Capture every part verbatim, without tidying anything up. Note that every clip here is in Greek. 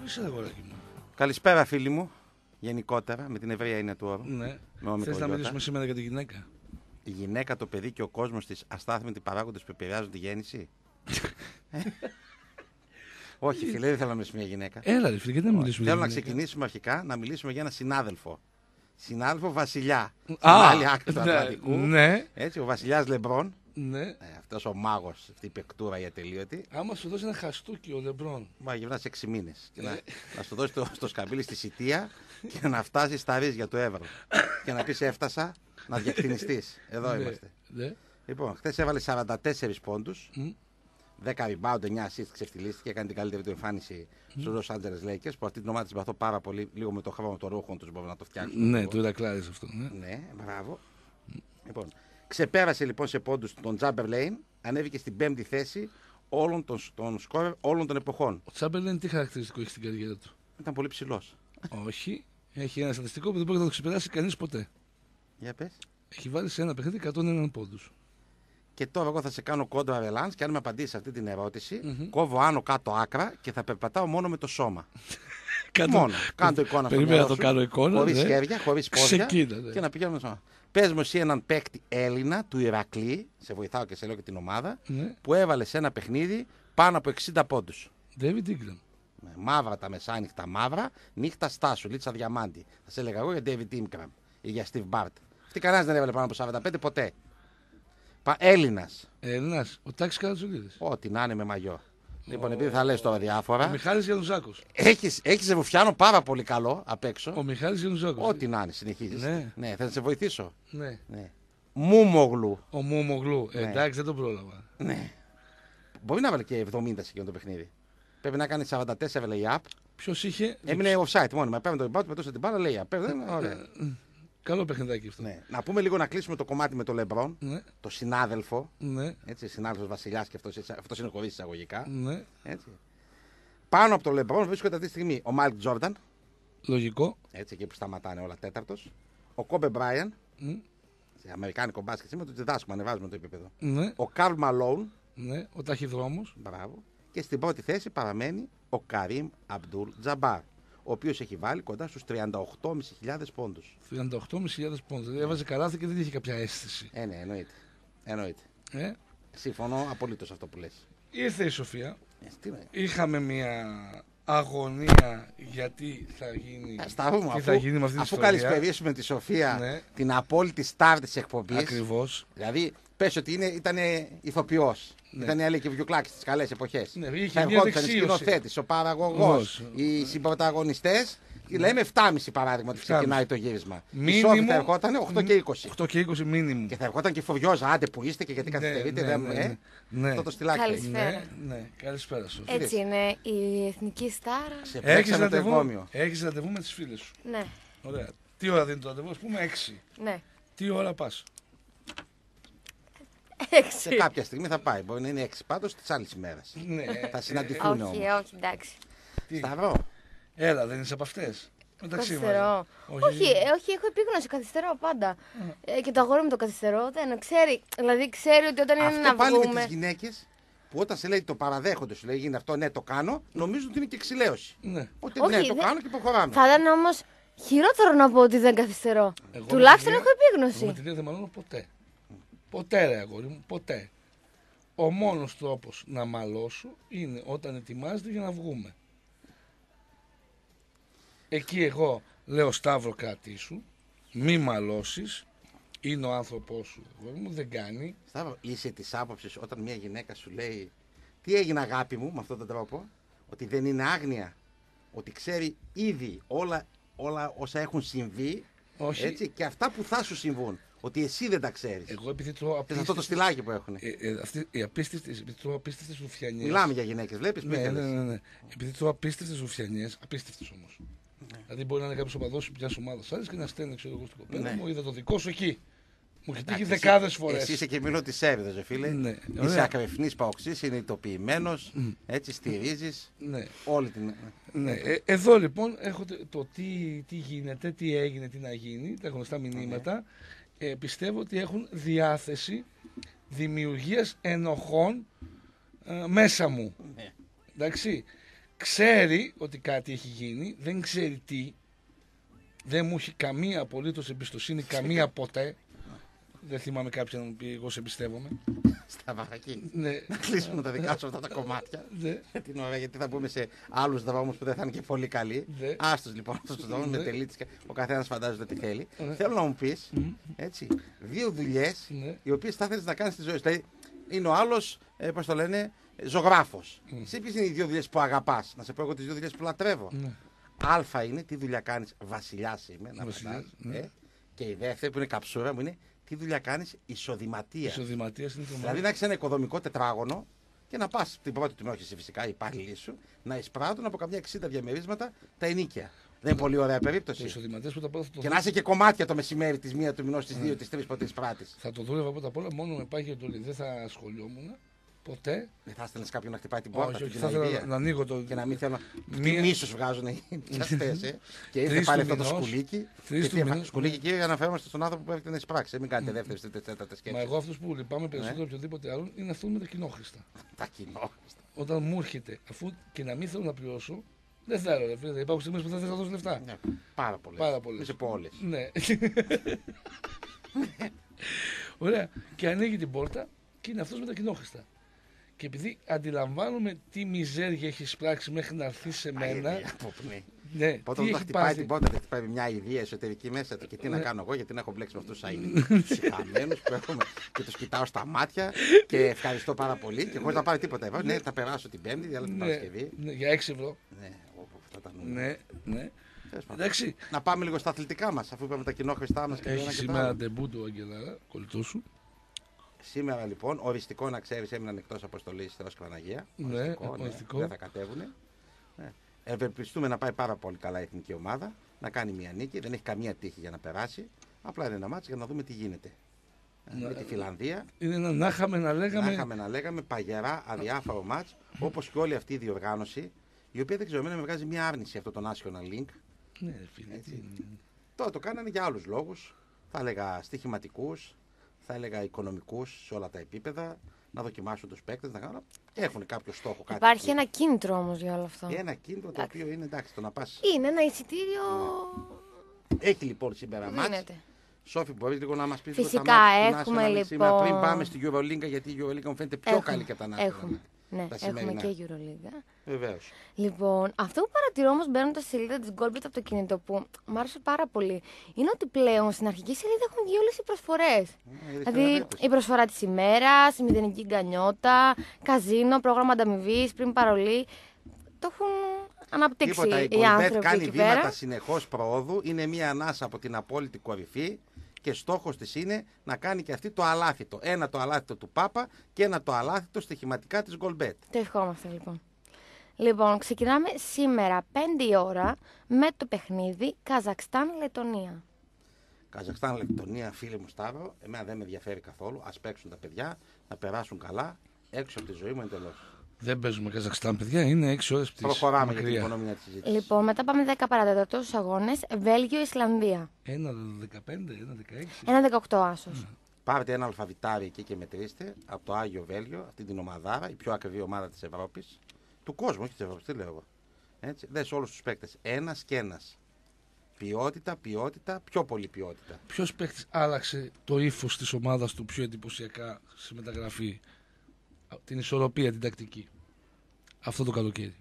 Άφησε αγοράκι μου. Καλησπέρα, φίλοι μου. Γενικότερα, με την ευρεία έννοια του όρου. Ναι. Θες να μιλήσουμε σήμερα για τη γυναίκα? Η γυναίκα, το παιδί και ο κόσμος της αστάθμητοι παράγοντες που επηρεάζουν τη γέννηση. Όχι, φίλε, δεν θέλω να μιλήσουμε για γυναίκα. Έλα, ρε φίλε, γιατί να μιλήσουμε για Θέλω γυναίκα? να ξεκινήσουμε αρχικά να μιλήσουμε για ένα συνάδελφο. Συνάδελφο Βασιλιά. Στην Α, άλλη άκρη του ναι, Ατλαντικού. ναι. Έτσι, ο Βασιλιάς Λεμπρόν. Ναι. Ε, αυτός ο μάγος, αυτή η παικτούρα η ατελείωτη. Άμα σου δώσει ένα χαστούκι ο Λεμπρόν. Μα γυρνάς έξι μήνες. Και να, Ναι. να σου δώσει το, στο σκαμπίλι στη Σιτία και να φτάσει στα ρίζια του Εύρου. Και να πεις έφτασα να διακτηνιστείς. Εδώ Ναι, είμαστε. ναι. Λοιπόν, χθες έβαλε σαράντα τέσσερις πόντους. Μμ. δέκα rebound, εννιά assist, ξεφτυλίστηκε, έκανε την καλύτερη του εμφάνιση στους Los Angeles Lakers, που αυτή την ομάδα τη συμπαθώ πάρα πολύ, λίγο με το χρώμα των ρούχων τους μπορούμε να το φτιάξουμε. Ναι, λίγο. του Ηρακλάρης αυτό. Ναι. Ναι, μπράβο. Λοιπόν, ξεπέρασε λοιπόν σε πόντους τον Τζάμπερ Λέιν, ανέβηκε στην πέμπτη θέση όλων των, των σκόρερ όλων των εποχών. Ο Τσάμπερλεν τι χαρακτηριστικό έχει στην καριέρα του? Ήταν πολύ ψηλός. Όχι. Έχει ένα στατιστικό που δεν μπορεί να το ξεπεράσει κανείς ποτέ. Για πες. Έχει βάλει σε ένα παιχνίδι εκατόν ένα πόντους. Και τώρα εγώ θα σε κάνω κόντρα ρελάνς και αν με απαντήσεις αυτή την ερώτηση, Μμμ. κόβω άνω κάτω άκρα και θα περπατάω μόνο με το σώμα. Κάτω- Μόνο. Κάνω το εικόνα στο Περίμενα μυαλό να το σου, κάνω εικόνα. χωρίς ναι. χέρια, χωρίς πόδια Ξεκίνα, ναι. και να πηγαίνουμε στο. Πες μου εσύ έναν παίκτη Έλληνα του Ηρακλή, σε βοηθάω και σε λέω και την ομάδα, Ναι. που έβαλε σε ένα παιχνίδι πάνω από εξήντα πόντους. David Ingram. Με μαύρα τα μεσάνυχτα μαύρα, νύχτα στάσου, λίτσα διαμάντη. Θα σε έλεγα εγώ για David Ingram ή για Steve Bart. Αυτή κανένας δεν έβαλε πάνω από σαράντα πέντε ποτέ. Πα, Έλληνας. Έλληνας. Ο Τάκης Καρατζουλίδης. Ό,τι να είναι με μαγιό. Λοιπόν, επειδή θα λες τώρα διάφορα. Ο Μιχάλης Γιαννουζάκος. Έχεις, έχεις ρουφιάνο πάρα πολύ καλό απ' έξω. Ο Μιχάλης Γιαννουζάκος. Ό,τι να είναι, συνεχίζεις. Ναι. Ναι, θα σε βοηθήσω. Ναι. Ναι. Μούμογλου. Ο Μούμογλου. Ναι. Εντάξει, δεν τον πρόλαβα. Ναι. Μπορεί να βάλει και εβδομήντα σε εκείνο το παιχνίδι. Πρέπει να κάνει σαράντα τέσσερα lay-up. Ποιος είχε. Έμεινε offside μόνιμα. Παίρνει το rebound, πετούσε την μπάλα, lay-up. Παίρνει, ωραία. Καλό παιχνιδάκι αυτό. Ναι. Να πούμε λίγο να κλείσουμε το κομμάτι με τον Λεμπρόν, Ναι. το συνάδελφο. Ναι. Έτσι, συνάδελφος Βασιλιάς και αυτός, αυτός είναι χωρίς εισαγωγικά. Ναι. Έτσι. Πάνω από τον Λεμπρόν βρίσκονται αυτή τη στιγμή ο Μάικ Τζόρνταν, Λογικό. έτσι εκεί που σταματάνε όλα τέταρτος. Ο Κόμπε Μπράιαν, Μ. σε αμερικάνικο μπάσκετ, σήμερα το διδάσκουμε, ανεβάζουμε το επίπεδο. Ναι. Ο Καρλ Μαλόουν, Ναι. Ο ταχυδρόμος. μπράβο. Και στην πρώτη θέση παραμένει ο Καρίμ Αμπτούλ Τζαμπάρ, ο οποίος έχει βάλει κοντά στους τριάντα οκτώ χιλιάδες πεντακόσιους πόντους. τριάντα οκτώ χιλιάδες πόντους. Δηλαδή έβαζε καλάθι και δεν είχε κάποια αίσθηση. Ε, ναι, εννοείται. εννοείται. Ε. Συμφωνώ απολύτως αυτό που λες. Ήρθε η Σοφία. Ε, τι είναι. Είχαμε μια αγωνία γιατί θα γίνει. Ε, Σταυρού μου, τι αφού, θα γίνει με αυτή τη αφού ιστορία. καλησπερίσουμε τη Σοφία, Ναι. την απόλυτη στάρ της εκπομπής. Ακριβώς. Δηλαδή, πες ότι ήταν ηθοποιός. Ναι. Ήταν η Αλέκη Βιουκλάκη στις καλές εποχές. Ναι, είχε Θα μια ερχόντουσαν οι δεξίωση. σκηνοθέτης, ο παραγωγός, Ως. οι συμπροταγωνιστές. Λέμε επτά και μισό παράδειγμα ότι ξεκινάει το γύρισμα. Η Σόφη θα ερχόταν οκτώ και είκοσι. οκτώ και είκοσι μίνιμουμ. Και θα ερχόταν και φοβιόζα, άντε που είστε και γιατί καθυστερείτε. ναι, δεν- ναι, ε, ναι. Ναι. Αυτό το στυλάκι. Καλησπέρα. Ναι, ναι. Καλησπέρα σου. Έτσι είναι η εθνική στάρα. Σε Έχεις πλέξαμε το ραντεβού, εγγόμιο. έχεις ραντεβού με τις φίλες σου. Ναι, Ωραία. Τι ώρα δίνει το ραντεβού, ας πούμε έξι. ναι. Τι ώρα πας. Σε Έξι. κάποια στιγμή θα πάει. Μπορεί να είναι έξι πάντως τις άλλες ημέρες. Ναι. Θα συναντηθούν όμως. Όχι, όχι, εντάξει. Τι. Σταυρό. Έλα, δεν είσαι από αυτές. Μεταξύ μας. Καθυστερώ. Όχι, ε, όχι, έχω επίγνωση, καθυστερώ πάντα. Ε, και το αγόρι μου το καθυστερώ, δεν ξέρει. Δηλαδή ξέρει ότι όταν είναι Αυτό να πάλι με βγούμε. τις γυναίκες που όταν σε λέει το παραδέχονται, σου λέει γίνεται αυτό, ναι το κάνω, νομίζουν ότι είναι και εξηλαίωση. Ναι. Ότι Όχι, ναι το δεν- κάνω και προχωράμε. Θα ήταν όμω χειρότερο να πω ότι δεν καθυστερώ. Εγώ Τουλάχιστον με τη έχω Λία- Εγώ με επίγνωση. τη Λία δεν μαλώνω ποτέ. Ποτέ ρε αγόρι μου, ποτέ. Ο μόνος τρόπος να μαλώσω είναι όταν ετοιμάζεται για να βγούμε. Εκεί εγώ λέω Σταύρο κρατήσου, μη μαλώσεις, είναι ο άνθρωπός σου, αγόρι μου, δεν κάνει. Σταύρο, είσαι της άποψης όταν μια γυναίκα σου λέει τι έγινε αγάπη μου με αυτόν τον τρόπο, ότι δεν είναι άγνοια, ότι ξέρει ήδη όλα, όλα όσα έχουν συμβεί, Όχι. έτσι, και αυτά που θα σου συμβούν, ότι εσύ δεν τα ξέρεις. Εγώ επειδή τρώω Και σε αυτό το απίστευτες, στυλάκι που έχουν. ε, ε, αυτή, οι απίστευτες, επειδή τρώω απίστευτες ρουφιανιές. Μιλάμε για γυναίκες, βλέπεις, Ναι, μην ναι, θέλεις. ναι, ναι. Επειδή τρώω απίστευτες ρουφιανιές, απίστευτες όμως. Ναι. Δηλαδή μπορεί να είναι κάποιος οπαδός μια ομάδα άλλης και να στέλνει ξέρω εγώ στην κοπέλα Ναι. μου, είδα το δικό σου εκεί. Μου έχει τύχει Εντάξει, δεκάδες εσύ- φορές. Εσύ είσαι και μήνο τη σέβηδε, ρε φίλε. Ναι, Είσαι ωραία. ακρεφνής παοξής, συνειδητοποιημένος, έτσι στηρίζεις Ναι. όλη την. Ναι. Ε, εδώ λοιπόν έχω το, το τι, τι γίνεται, τι έγινε, τι να γίνει, τα γνωστά μηνύματα. Ε, πιστεύω ότι έχουν διάθεση δημιουργίας ενοχών ε, μέσα μου. Ναι. Εντάξει. ξέρει ότι κάτι έχει γίνει, δεν ξέρει τι, δεν μου έχει καμία απολύτως εμπιστοσύνη, καμία ποτέ. Δεν θυμάμαι κάποιον να μου πει εγώ σε εμπιστεύομαι. Σταυρακή. Ναι. Να κλείσουμε τα δικά σου αυτά τα κομμάτια. Ναι. Γιατί είναι ωραία, γιατί θα μπούμε σε άλλους δρόμους που δεν θα είναι και πολύ καλοί. Ναι. Άστος λοιπόν, αυτούς τους δρόμους με Ναι. τελίτες και ο καθένας φαντάζεται τι θέλει. Ναι. Θέλω να μου πεις, Μμ. έτσι, δύο δουλειές Ναι. οι οποίες θα θέλεις να κάνεις στη ζωή σου. Δηλαδή, είναι ο άλλος, ε, πώς το λένε, ζωγράφος. Μμ. Εσύ ποιες είναι οι δύο δουλειές που αγαπάς? Να σε πω εγώ τις δύο δουλειές που λατρεύω. Ναι. Α είναι τι δουλειά κάνεις, βασιλιάς είμαι, να Βασιλιάς, φαντάζεις, ναι. ε. Και η δεύτερη που είναι καψούρα μου είναι τι δουλειά κάνεις, εισοδηματία. Εισοδηματίας είναι τρομερό. Δηλαδή να έχει ένα οικοδομικό τετράγωνο και να πα την πρώτη του όχι εσύ φυσικά, οι υπάλληλοι σου, να εισπράττουν από καμιά εξήντα διαμερίσματα τα ενίκια. Δεν είναι πολύ ωραία Το περίπτωση. εισοδηματίας πρώτα απ' όλα θα το, Και να είσαι και κομμάτια το μεσημέρι τη μία του μηνό, τη δύο, τη τρει που τη πράττει. θα το δούλευα πρώτα απ' όλα μόνο με πάγια εντολή. Δεν θα ασχολιόμουν ποτέ. Δεν θα έστελνε κάποιον να χτυπάει την πόρτα, Όχι, αυτή όχι, την θα ήθελα αηδία. να ανοίγω το. Και να μην θέλω να. Τι Μία- μίσο βγάζουν οι πιαστέ, ε. Και ήρθε Τρεις πάλι του αυτό το μηνός, σκουλίκι. τρεις Και του τι μηνός, σκουλίκι, ναι. κύριε, αναφέρομαστε στον άνθρωπο που έρχεται να εισπράξει. Ε, Μην κάνετε δεύτερε, τρίτε, τέταρτε Μα σκέψει. εγώ αυτούς που λυπάμαι περισσότερο Ναι. από οποιοδήποτε άλλον είναι αυτούς με τα κοινόχρηστα. Τα κοινό. Όταν μου έρχεται, αφού και να μην θέλω να πληρώσω, δεν θέλω. Ρε, φίλε, υπάρχουν στιγμές που δεν θέλω να δώσω λεφτά. Ναι, Πάρα πολλέ. Πάρα πολλές. Δεν σε πω όλες. Ναι. Ωραία. Και ανοίγει την πόρτα και είναι αυτός με τα κοινόχρηστα. Και επειδή αντιλαμβάνομαι τι μιζέρια έχει πράξει μέχρι να έρθει σε μένα. Αηδία, πω, ναι. Ναι, Πότε τι το έχει χτυπάει πάθει. την πόρτα, δεν χτυπάει μια ιδέα εσωτερική μέσα του. Και τι να Ναι. κάνω εγώ, γιατί να έχω μπλέξει με αυτού του χαμένου που έχουμε και του κοιτάω στα μάτια και ευχαριστώ πάρα πολύ. Και χωρί να πάρει τίποτα. Εγώ, ναι, θα περάσω την Πέμπτη, αλλά την Ναι, Παρασκευή. ναι, για έξι ευρώ. Ναι, όπου αυτά τα νούμερα. Ναι, ναι. Τέλος πάντων. Εντάξει. Να πάμε λίγο στα αθλητικά μα, αφού είπαμε τα κοινόχρηστά μα και το ένα Έχει και το σήμερα άλλο. ντεμπού του Αγγελάρα, κολλητό σου. Σήμερα λοιπόν, οριστικό να ξέρει, έμειναν εκτό αποστολή Θεό και Παναγία. Ναι, Οριστικό, ναι, οριστικό. δεν θα κατέβουνε. Ναι. Ευελπιστούμε να πάει πάρα πολύ καλά η εθνική ομάδα, να κάνει μια νίκη. Δεν έχει καμία τύχη για να περάσει. Απλά είναι ένα μάτσο για να δούμε τι γίνεται. Ναι. Με τη Φιλανδία, Είναι ένα να είχαμε να να λέγαμε. είχαμε να λέγαμε παγερά, αδιάφορο μάτς, όπως και όλη αυτή η διοργάνωση, η οποία δεν ξέρω, εμένα με βγάζει μια άρνηση αυτό το National Link. Ναι, ρε φίλε. Έτσι. τι είναι. Τώρα το κάνανε για άλλους λόγους. Θα έλεγα στοιχηματικούς, θα έλεγα οικονομικούς σε όλα τα επίπεδα, να δοκιμάσουν τους παίκτες, να κάνουν. Έχουν κάποιο στόχο, κάτι. Υπάρχει που- ένα κίνητρο όμως για όλο αυτό. ένα κίνητρο το οποίο είναι εντάξει, το να πας. Είναι ένα εισιτήριο. Έχει λοιπόν σήμερα μάτς. Δίνεται. Σόφη, μπορείς λίγο να μας πεις Φυσικά, λίγο τα μάτς του έχουμε, National σήμερα, λοιπόν- πριν πάμε στη Euroliga, γιατί η Euroliga μου φαίνεται πιο καλή και από τα National. Έχουμε. Ναι, τα έχουμε σημερινά. και Euroliga. Βεβαίως. Λοιπόν, αυτό που παρατηρώ όμως μπαίνοντα στη σελίδα της Goldbet από το κινητό που μου άρεσε πάρα πολύ είναι ότι πλέον στην αρχική σελίδα έχουν βγει όλες οι προσφορές. Ε, Δηλαδή δευτερεύεις. η προσφορά της ημέρας, η μηδενική γκανιότα, καζίνο, πρόγραμμα ανταμοιβής, πριν παρολί. Το έχουν αναπτύξει Τίποτα, η οι Goldbet άνθρωποι κάνει εκεί βήματα πέρα. συνεχώς προόδου, είναι μια ανάσα από την απόλυτη κορυφή και στόχος της είναι να κάνει και αυτή το αλάθητο. Ένα το αλάθητο του Πάπα και ένα το αλάθητο στοιχηματικά της Goldbet. Το ευχόμαστε λοιπόν. Λοιπόν, ξεκινάμε σήμερα πέντε η ώρα με το παιχνίδι Καζακστάν-Λετωνία. Καζακστάν, Λεπτονία, φίλε μου Σταύρο, εμένα δεν με ενδιαφέρει καθόλου. Ας παίξουν τα παιδιά, να περάσουν καλά, έξω από τη ζωή μου εντελώς. Δεν παίζουμε Καζακστάν, παιδιά, είναι έξι ώρες πτήση. Προχωράμε για την μακριά. οικονομία της συζήτησης. Λοιπόν, μετά πάμε δέκα παρατέταρτο στους αγώνες Βέλγιο-Ισλανδία. Ένα δεκαπέντε, ένα δεκαέξι. ένα δεκαοκτώ άσος. Πάρτε ένα αλφαβητάρι εκεί και μετρήστε από το Άγιο Βέλγιο, αυτή την ομαδάρα, η πιο ακριβή ομάδα της Ευρώπης. Του κόσμου, όχι της Ευρώπης, τι λέω εγώ. Έτσι, δες όλους τους παίκτες. Ένας και ένας. Ποιότητα, ποιότητα, πιο πολύ ποιότητα. Ποιος παίκτης άλλαξε το ύφος της ομάδας του πιο εντυπωσιακά στη μεταγραφή? Την ισορροπία, την τακτική. Αυτό το καλοκαίρι.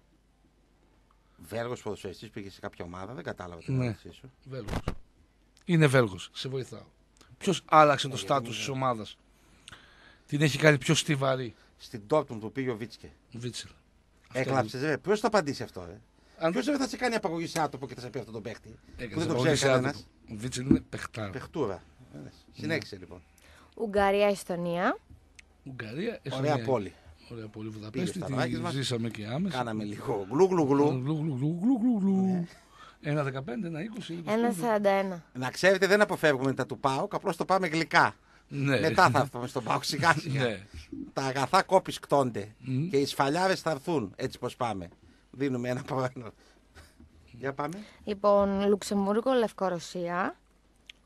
Βέλγος ποδοσφαιριστής πήγε σε κάποια ομάδα, δεν κατάλαβα την Ναι. ερώτησή σου. Βέλγος. Είναι Βέλγος, σε βοηθάω. Ποιος άλλαξε το γιατί στάτους είναι- της ομάδας? Την έχει κάνει πιο στιβαρή. Στην Dortmund που πήγε ο Βίτσκε. Βίτσελ. Αυτό Έκλαψε, ρε. Ποιος θα απαντήσει αυτό, ρε. Αν- Ποιος δεν θα σε κάνει απαγωγή σε άτομο και θα σε πει αυτό τον παίχτη. Που Έκανες δεν το απαγωγή ξέρει σε κανένα. άτομο. Ο Βίτσελ είναι παιχτάρα. Παιχτούρα. Ε, Συνέχισε λοιπόν. Ουγγαρία-Εστονία. Ουγγαρία, Ωραία Εστονία. πόλη. Ωραία πόλη Πήγε Βουδαπέστη. στα Τη δράκες μας. ζήσαμε και άμεσα. Κάναμε λίγο γλου γλου γλου. Γλου, γλου, γλου, γλου, γλου, γλου. Ένα δεκαπέντε, ένα είκοσι. ένα σαράντα ένα. Να ξέρετε, δεν αποφεύγουμε τα του ΠΑΟΚ, απλώς το πάμε γλυκά. Ναι. Μετά θα έρθουμε στον ΠΑΟΚ σιγά σιγά. Ναι. Τα αγαθά κόπης κτώνται Μμ. και οι σφαλιάρες θα έρθουν έτσι πως πάμε. Δίνουμε ένα πρόγραμμα. Για πάμε. Λοιπόν, Λουξεμβούργο-Λευκορωσία.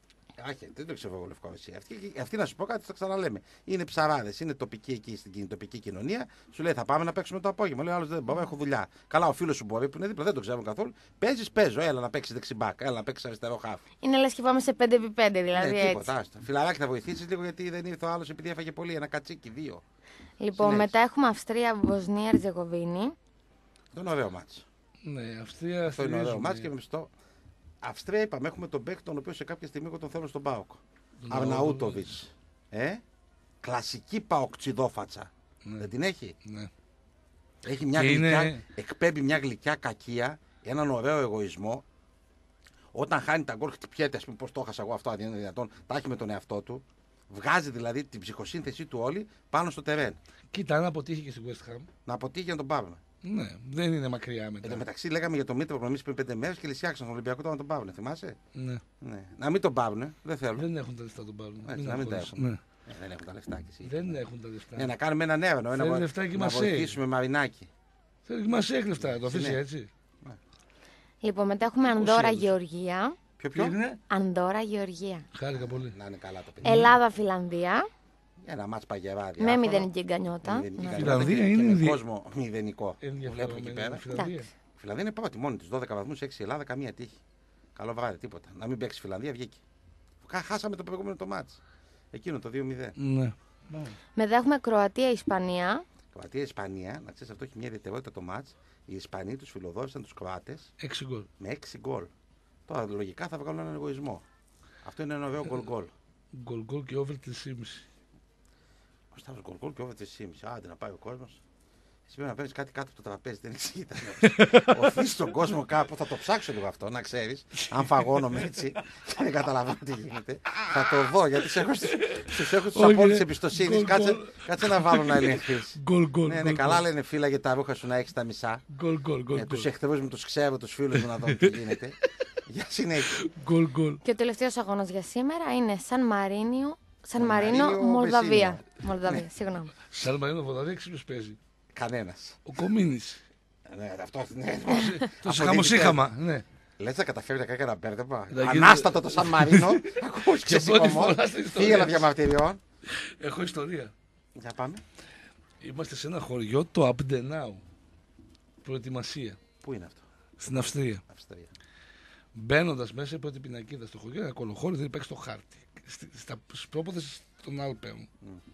άχι, δεν το ξέρω εγώ Λευκορωσία. Αυτή, αυτή να σου πω κάτι, το ξαναλέμε. Είναι ψαράδες, είναι τοπική εκεί στην τοπική κοινωνία. Σου λέει θα πάμε να παίξουμε το απόγευμα. Λέει ο άλλος δεν μπορώ, έχω δουλειά. Καλά, ο φίλος σου μπορεί που είναι δίπλα, δεν το ξέρω καθόλου. Παίζεις, παίζω, έλα να παίξει δεξιμπάκ, έλα να παίξει αριστερό χάφ. Είναι λες και πάμε σε πέντε επί πέντε δηλαδή. Ναι, έτσι. τίποτα, άστο. Φιλαράκι θα βοηθήσει λίγο γιατί δεν ήρθε ο άλλος επειδή έφαγε πολύ, ένα κατσίκι, δύο. Λοιπόν, Συνέχισε. μετά έχουμε Αυστρία, Βοσνία, Ερζεγοβίνη. Αυτό είναι ωραίο μάτς. Ναι, Αυστρία. Αυτό είναι ωραίο στηρίζουμε. μάτς και με μισθό. Αυστρία είπαμε, έχουμε τον παίκτη τον οποίο σε κάποια στιγμή εγώ τον θέλω στον ΠΑΟΚ. Τον Αρναούτοβιτς. Ε? Κλασική παοκτσιδόφατσα. Ναι. Δεν την έχει. Ναι. Έχει μια Και γλυκιά, είναι- εκπέμπει μια γλυκιά κακία, έναν ωραίο εγωισμό. Όταν χάνει τα γκολ, χτυπιέται, α πούμε, πώ το έχασα εγώ αυτό, αν είναι δυνατόν, τα έχει με τον εαυτό του. Βγάζει δηλαδή την ψυχοσύνθεσή του όλη πάνω στο τερέν. Κοίτα, αν αποτύχει και στη West Ham. Να αποτύχει να τον πάρουμε. Ναι, δεν είναι μακριά μετά. Εν τω μεταξύ, λέγαμε για το Μήτρο προμήθειε πριν πέντε μέρε και λυσιάξαν τον Ολυμπιακό τώρα να τον πάρουν. Θυμάσαι? Ναι. Ναι. Να μην τον πάρουν, δεν θέλουν. Δεν έχουν τα λεφτά τον πάρουν. Έτσι, Μην να μην τα αγχώνεσαι. έχουν. Ναι. Ε, δεν έχουν τα λεφτά κι εσύ. Δεν έχουν τα λεφτά. Ναι, να κάνουμε έναν έρανο, ένα Θέλει βο- λεφτά και να μας βοηθήσουμε Μαρινάκι. Θέλει μα έχει λεφτά, το αφήσει Ναι. έτσι. Λοιπόν, μετά έχουμε Ανδόρα, Γεωργία. Ποιο Τι ποιο? είναι? Ανδόρα, Γεωργία. Χάρηκα πολύ. Να είναι καλά το παιδί. Ελλάδα, Φιλανδία. Ένα μάτς παγεράδι. Με άφωνο. μηδενική γκανιότα. Με μηδενική Ναι. γκανιότα Φιλανδία και- είναι και με δι- κόσμο μηδενικό. Βλέπω εκεί Ενδιαφερόμενη πέρα. η Φιλανδία. Εντάξει. Η Φιλανδία είναι πρώτη μόνη τη. δώδεκα βαθμούς, έξι η Ελλάδα, καμία τύχη. Καλό βράδυ, τίποτα. Να μην παίξει η Φιλανδία, βγήκε. Κα- Χάσαμε το προηγούμενο το μάτς. Εκείνο το δύο μηδέν. Ναι. Μετά έχουμε Κροατία, Ισπανία. Κροατία, Ισπανία, να ξέρει αυτό έχει μια ιδιαιτερότητα το μάτς. Οι Ισπανοί του φιλοδόρησαν του Κροάτες Έξι γκολ. με έξι γκολ. Τώρα λογικά θα βγάλουν έναν εγωισμό. Αυτό είναι ένα ωραίο γκολ γκολ. Γκολ γκολ και over τρία κόμμα πέντε. Ο Σταύρος γκολ γκολ και over τρία κόμμα πέντε. Άντε να πάει ο κόσμος. Εσύ πρέπει να παίρνει κάτι κάτω από το τραπέζι, δεν εξηγείται. Οθεί τον κόσμο κάπου, θα το ψάξω λίγο αυτό, να ξέρει. Αν φαγώνομαι έτσι και δεν καταλαβαίνω τι γίνεται. Θα το δω γιατί σε έχω στου έχω τους Όχι, απόλυτης ρε. εμπιστοσύνη. Γκολ, Κάτσε, γκολ. κάτσε να βάλω να ελεγχθεί. Γκολ γκολ. Ναι, ναι, καλά λένε φίλα για τα ρούχα σου να έχει τα μισά. Γκολ γκολ γκολ. Ε, του εχθρού μου του ξέρω, του φίλου μου να δω τι γίνεται. Για συνέχεια. Γκολ γκολ. Και ο τελευταίος αγώνας για σήμερα είναι Σαν Μαρίνιο, Σαν Μαρίνιο, Μαρίνο, Μολδαβία. Βεσίνο. Μολδαβία, συγγνώμη. Σαν Μαρίνο Βοδαδία ποιος παίζει. Κανένα. Ο Κομίνη. Ναι, αυτό ναι. Το Από σιχαμοσύχαμα. Ναι. Λε να καταφέρει να κάνει ένα μπέρδεμα. Να γίνει- Ανάστατο το Σαν Μαρίνο. Ακούς Και πρώτη ξεσηκωμό. φορά στην ιστορία. Φύγελα διαμαρτυριών. Έχω ιστορία. Για πάμε. Είμαστε σε ένα χωριό, το Αμπντενάου. Προετοιμασία. Πού είναι αυτό? Στην Αυστρία. Αυστρία. Μπαίνοντα μέσα η πρώτη πινακίδα στο χωριό, ένα κολοχώρι δεν υπάρχει στο χάρτη. Στη- Στα πρόποδε των Άλπαιων.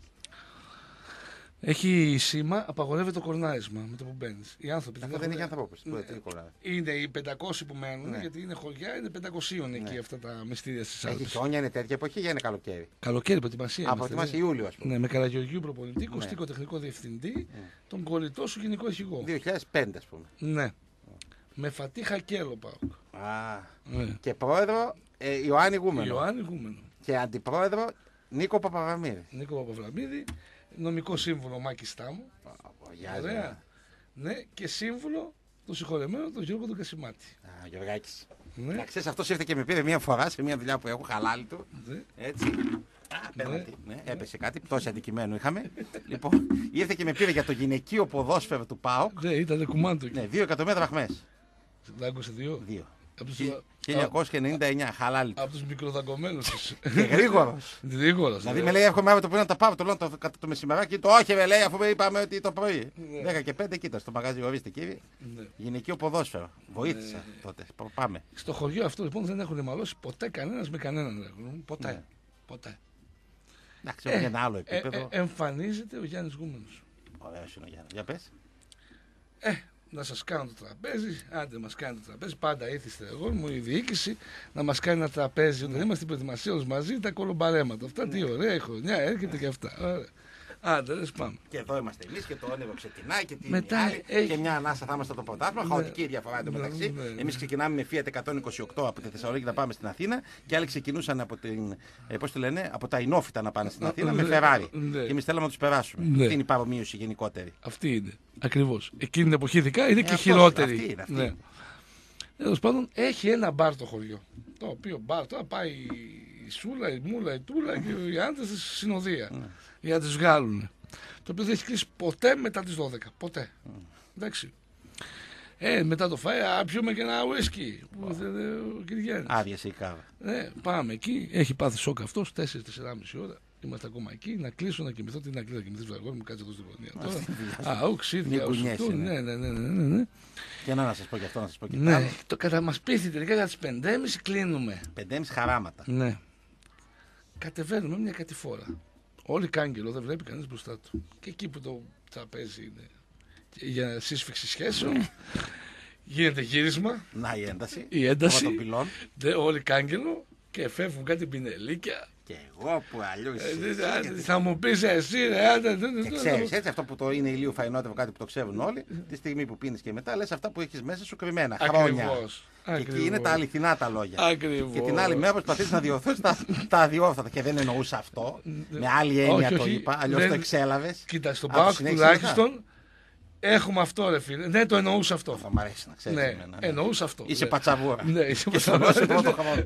Έχει σήμα, απαγορεύεται το κορνάρισμα με το που μπαίνει. Οι άνθρωποι Αυτό δεν έχει ανθρώπου. Πού είναι, τι κολλάει. Είναι οι πεντακόσιοι που μένουν, Ναι. γιατί είναι χωριά, είναι πεντακόσιοι εκεί αυτά τα μυστήρια στι Έχει Άλπε. χιόνια, είναι τέτοια εποχή ή είναι καλοκαίρι? Καλοκαίρι, προετοιμασία. Από είμαστε, ότι είμαστε ναι. Ιούλιο, α πούμε. Ναι, με Καραγεωργίου προπονητή, Ναι. κοστικό τεχνικό διευθυντή, τον κολλητό σου γενικό αρχηγό. δύο χιλιάδες πέντε, α πούμε. Ναι. Με Φατί Χακέλο πάω. Α, Ναι. και πρόεδρο ε, Ιωάννη Γούμενο. Ιωάννη Γούμενο. Και αντιπρόεδρο Νίκο Παπαβαμίδη. Νίκο Παπαβλαμίδη. Νομικό σύμβουλο Μάκη Στάμου. Γιάζε. Ωραία. Ναι, και σύμβουλο το συγχωρεμένο τον Γιώργο τον Κασιμάτη. Α, Γιωργάκης. Ναι. Να ξέρεις, αυτός ήρθε και με πήρε μία φορά σε μία δουλειά που έχω, χαλάλι του. Ναι. Έτσι. Α, πέναλτι. Ναι, έπεσε κάτι, πτώση αντικειμένου είχαμε. Λοιπόν, ήρθε και με πήρε για το γυναικείο ποδόσφαιρο του ΠΑΟΚ. Ναι, ήταν κουμάντο εκεί. Ναι, δύο εκατομμύρια δραχμές. Δάγκωσε δύο. Δύο. Από τους, χίλια εννιακόσια ενενήντα εννιά, χαλάλι του. από τους μικροδαγκωμένους τους. Και γρήγορος. Γρήγορος. Δηλαδή με λέει, έρχομαι αύριο το πρωί να τα πάρω. Το λέω το, κατά το μεσημεράκι. Το όχι, με λέει, αφού με είπαμε ότι το πρωί. δέκα και πέντε, κοίτα στο μαγαζί, ορίστε κύριε. Ναι. Γυναικείο ποδόσφαιρο. Βοήθησα τότε. Πάμε. Στο χωριό αυτό λοιπόν δεν έχουν μαλώσει ποτέ κανένας με κανέναν. ρε. Ποτέ. Ναι. Ποτέ. Εντάξει, έχουμε ένα άλλο Ε, επίπεδο. ε, εμφανίζεται ο Γιάννης Γούμενος. Ωραίος είναι ο Γιάννης. Για πες. Ε, να σας κάνω το τραπέζι, άντε μας κάνει το τραπέζι. Πάντα ήθιστε εγώ μου η διοίκηση να μας κάνει ένα τραπέζι. Όταν είμαστε στην προετοιμασία όλους μαζί, τα κολομπαρέματα. Αυτά τι ωραία η χρονιά, έρχεται και αυτά. Ωραία. Άντε, λες πάμε. Και εδώ είμαστε εμείς και το όνειρο ξεκινάει και την Μετά άλλη. έχει- Και μια ανάσα θα είμαστε το πρωτάθλημα. Χαοτική διαφορά εντωμεταξύ. Ναι, ναι, ναι. Εμείς ξεκινάμε με Fiat εκατόν είκοσι οκτώ από τη Θεσσαλονίκη να πάμε στην Αθήνα και άλλοι ξεκινούσαν από, την, ε, πώς το λένε, από τα Ινόφυτα να πάνε στην Αθήνα με Ναι, Ferrari. ναι. Και εμείς θέλαμε να τους περάσουμε. Ναι. Αυτή είναι η παρομοίωση γενικότερη. Αυτή είναι. Ακριβώς. Εκείνη την εποχή ειδικά είναι Ε, και αυτός- χειρότερη. αυτή είναι, αυτή Ναι. είναι. Τέλος πάντων, έχει ένα μπαρ το χωριό. Το οποίο μπαρ τώρα πάει η Σούλα, η Μούλα, η Τούλα και οι άντρες στη συνοδεία για να τις βγάλουν. Το οποίο δεν έχει κλείσει ποτέ μετά τις δώδεκα. Ποτέ. Εντάξει. Ε, μετά το φάει, α, πιούμε και ένα ουίσκι. Που ήθελε ο Κυριάννης. Άδειασε η κάβα. Ναι, πάμε εκεί. Έχει πάθει σοκ αυτό, τέσσερις με τέσσερις ώρα. Είμαστε ακόμα εκεί. Να κλείσω, να κοιμηθώ. Τι να κλείσω, να κοιμηθεί, βλαγόρ μου, κάτσε εδώ στην γωνία. Τώρα. Α, οξύδια, ναι, ναι, ναι, ναι, ναι. Και να, να σα πω και αυτό, να σα πω και αυτό. Ναι, το κατά μα πείθει τελικά για τι πέντε και μισή κλείνουμε. πέντε και μισή χαράματα. Ναι. Κατεβαίνουμε μια κατηφόρα. Όλοι κάγκελο, δεν βλέπει κανείς μπροστά του. Και εκεί που το τραπέζι είναι για σύσφυξη σχέσεων, γίνεται γύρισμα. Να η ένταση. Η ένταση. Δε, όλοι κάγκελο και φεύγουν κάτι πινελίκια. Και εγώ που αλλιώς. Ε, θα μου πεις εσύ, ρε, άντε. Και ξέρεις, έτσι, αυτό που το είναι ηλίου φαϊνότευο, κάτι που το ξέρουν όλοι, τη στιγμή που πίνεις και μετά λες αυτά που έχεις μέσα σου κρυμμένα. Χρόνια. Ακριβώς. Και Ακριβώς. εκεί είναι τα αληθινά τα λόγια. Ακριβώς. Και την άλλη μέρα προσπαθείς να διορθώσεις τα, τα αδιόρθωτα. Και δεν εννοούσα αυτό. Με άλλη έννοια όχι, το όχι, είπα, αλλιώς δεν... το εξέλαβες. Κοίτα, στον ΠΑΟΚ τουλάχιστον έχουμε αυτό, ρε φίλε. Δεν το εννοούσα αυτό. Θα μ' αρέσει να ξέρεις. Ναι, εμένα, ναι. εννοούσα αυτό. Είσαι ναι. πατσαβούρα. Ναι, είσαι και στον πατσαβούρα. πρώτο χρόνο.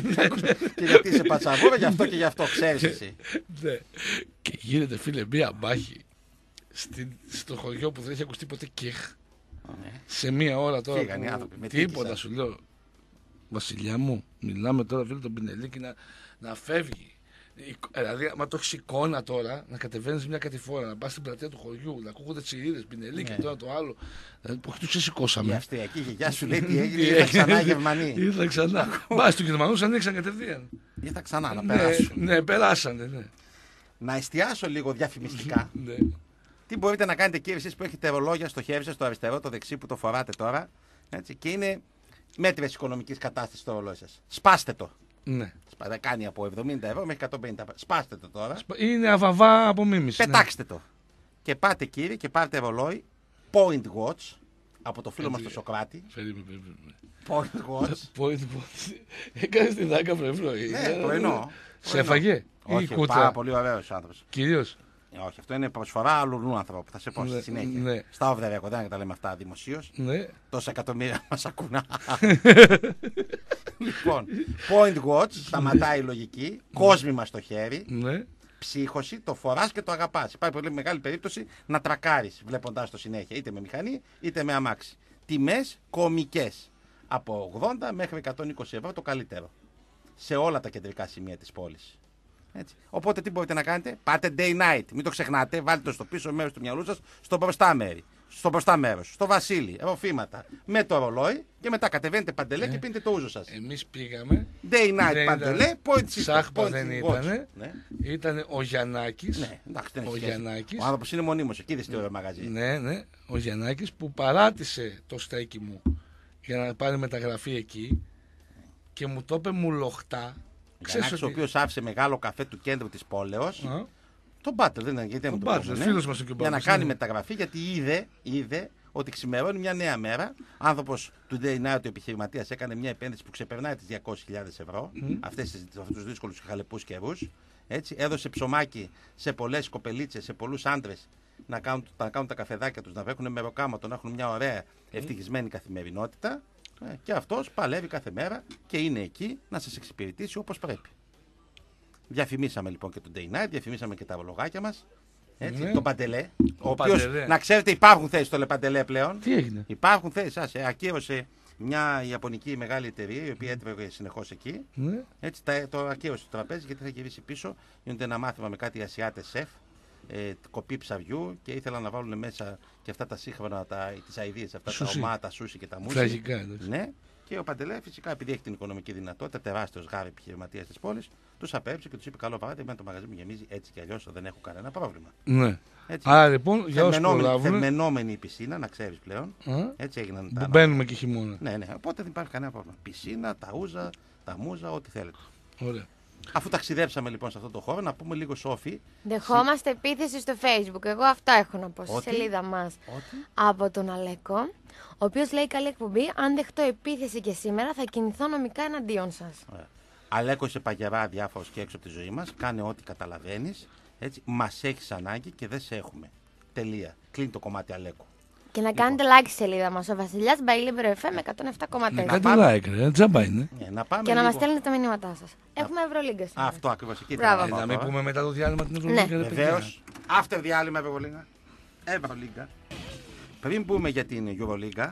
Και γιατί είσαι πατσαβούρα, γι' αυτό και γι' αυτό ξέρεις εσύ. Ναι. Και γίνεται, φίλε, μία μάχη στην, στο χωριό που δεν έχει ακουστεί ποτέ κιχ. Ναι. Σε μία ώρα τώρα. Φύγανε οι που... άνθρωποι, με Τίποτα τίκησαν. σου λέω. Βασιλιά μου, μιλάμε τώρα, φίλε, τον Πινελίκη να, να φεύγει. Δηλαδή, άμα το έχει εικόνα τώρα, να κατεβαίνει μια κατηφόρα, να πα στην πλατεία του χωριού, να ακούγονται τσιρίδε, Πινελίκη, Ναι. τώρα το άλλο. Δηλαδή, που του Η ξεσηκώσαμε. Αυστριακή γιαγιά σου λέει τι έγινε, ήρθαν ξανά οι Γερμανοί. Ήρθαν ξανά. Μπα του Γερμανού ανοίξαν κατευθείαν. Ήρθαν ξανά να Ναι, περάσουν. ναι, περάσανε, ναι. Να εστιάσω λίγο διαφημιστικά. Ναι. Τι μπορείτε να κάνετε κύριε εσείς που έχετε ρολόγια στο χέρι σας, το αριστερό, το δεξί που το φοράτε τώρα, έτσι, και είναι μέτρες οικονομικής κατάστασης στο ρολόι σας. Σπάστε το. Ναι. Σπα- Κάνει από εβδομήντα ευρώ μέχρι εκατόν πενήντα. Σπάστε το τώρα. Είναι αβαβά από μίμηση. Πετάξτε το. Και πάτε κύριε και πάρτε ρολόι Point Watch από το φίλο μας τον Σοκράτη. Περίμενε, περίμενε. Point Watch. Point Watch. Έκανε τη δάκα πρωί. Ναι, πρωινό. Σε έφαγε. Ή Όχι, κούτρα. πάρα πολύ ωραίος άνθρωπος. Κυρίως. Ε, Όχι, αυτό είναι προσφορά αλλού ανθρώπου. Θα σε πω στη Ναι, συνέχεια. ναι. Στα off the record, δεν τα λέμε αυτά δημοσίως. Ναι. Τόσα εκατομμύρια μας ακούνε. Λοιπόν, Point Watch, σταματάει η λογική, κόσμημα στο χέρι, Ναι. ψύχωση, το φοράς και το αγαπάς. Υπάρχει πολύ μεγάλη περίπτωση να τρακάρεις βλέποντάς το συνέχεια, είτε με μηχανή είτε με αμάξι. Τιμές κομικές, από ογδόντα μέχρι εκατόν είκοσι ευρώ το καλύτερο, σε όλα τα κεντρικά σημεία της πόλης. Έτσι. Οπότε τι μπορείτε να κάνετε, πάτε day night, μην το ξεχνάτε, βάλτε το στο πίσω μέρος του μυαλού σας, στο μπροστά μέρη. Στο μπροστά μέρος, στο Βασίλη, ροφήματα, με το ρολόι και μετά κατεβαίνετε παντελέ και πίνετε το ούζο σας. Εμείς πήγαμε. Day night Δεν παντελέ, ήταν- point system. Σάχπα point δεν watch. ήτανε. Ναι, Ήταν ο Γιαννάκης. ναι, εντάξει, δεν έχει Ο σχέση. Γιαννάκης. Ο άνθρωπος είναι μονίμως, εκεί δεν ωραίο μαγαζί. Ναι, ναι. Ο Γιαννάκης που παράτησε το στέκι μου για να πάρει μεταγραφή εκεί και μου το είπε μου λοχτά. Γιαννάκης, ο οποίος άφησε μεγάλο καφέ του κέντρου της πόλεως. Α, Τον Μπάτλερ, δεν είναι, γιατί δεν Τον μου το Butler, κόβουνε, φίλος μας ο και ο για να Butler, κάνει ναι. μεταγραφή, γιατί είδε, είδε ότι ξημερώνει μια νέα μέρα. Άνθρωπος του Day Night, ο επιχειρηματίας, έκανε μια επένδυση που ξεπερνάει τις διακόσιες χιλιάδες ευρώ, Mm. αυτές τις, αυτούς τους δύσκολους και χαλεπούς καιρούς. Έτσι, έδωσε ψωμάκι σε πολλές κοπελίτσες, σε πολλούς άντρες να κάνουν, να κάνουν τα καφεδάκια τους, να βρέχουν μεροκάματο, να έχουν μια ωραία ευτυχισμένη καθημερινότητα. Ε, και αυτός παλεύει κάθε μέρα και είναι εκεί να σας εξυπηρετήσει όπως πρέπει. Διαφημίσαμε λοιπόν και τον Day Night, διαφημίσαμε και τα λογάκια μας. Έτσι, Ναι. τον Παντελέ. Ο, Ο οποίος, Παντελέ. να ξέρετε, υπάρχουν θέσεις στο Λεπαντελέ πλέον. τι έγινε. Υπάρχουν θέσεις. Άσε, ακύρωσε μια ιαπωνική μεγάλη εταιρεία η οποία έτρεχε συνεχώς εκεί. Ναι. Έτσι, τα, το ακύρωσε το τραπέζι γιατί θα γυρίσει πίσω. Γίνεται ένα μάθημα με κάτι Ασιάτες σεφ, ε, κοπή ψαριού και ήθελαν να βάλουν μέσα και αυτά τα σύγχρονα, τα, τις αηδίες, αυτά Σούσι. τα ομά, τα σούσι και τα μουσι. Τραγικά, εντάξει. Ναι. Και ο Παντελέ, φυσικά, επειδή έχει την οικονομική δυνατότητα, τεράστιο γάρι επιχειρηματία τη πόλη, του απέρριψε και του είπε: καλό βάράτε, εμένα το μαγαζί μου γεμίζει έτσι κι αλλιώ, δεν έχω κανένα πρόβλημα. Ναι. Έτσι. Άρα λοιπόν, για όσους Θερμενόμενη, προλάβουν. θερμενόμενη η πισίνα, να ξέρει πλέον. Α, Έτσι έγιναν τα. μπαίνουμε και χειμώνα. Ναι, ναι, οπότε δεν υπάρχει κανένα πρόβλημα. Πισίνα, τα ούζα, τα μούζα, ό,τι θέλετε. Ωραία. Αφού ταξιδέψαμε λοιπόν σε αυτό το χώρο, να πούμε λίγο Σόφι. Δεχόμαστε επίθεση στο Facebook. Εγώ αυτό έχω να πω στη Ότι? σελίδα μας. Ότι. Από τον Αλέκο, ο οποίος λέει καλή εκπομπή. Αν δεχτώ επίθεση και σήμερα θα κινηθώ νομικά εναντίον σας. Ωραία. Αλέκο, είσαι παγερά διάφορο και έξω από τη ζωή μα. Κάνε ό,τι καταλαβαίνει. Μα έχει ανάγκη και δεν σε έχουμε. Τελεία. Κλείνει το κομμάτι Αλέκο. Και να κάνετε like στη σελίδα μας. Ο Βασιλιάς Μπαϊλίμπερο εφ εμ εκατόν επτά κόμμα Ναι, τέσσερα. κάτι like, ρε. Τζάμπα είναι. Ναι, να πάμε Και να λίγο... μας στέλνετε τα μηνύματά σας. Έχουμε Ευρωλίγκα σήμερα. Αυτό ακριβώ εκεί. Μπράβο. θα Ε, πάω να μην τώρα. πούμε μετά το διάλειμμα την Ευρωλίγκα. ρε παιδιά. Βεβαίω. After διάλειμμα Ευρωλίγκα. Ευρωλίγκα. Πριν πούμε για την Ευρωλίγκα,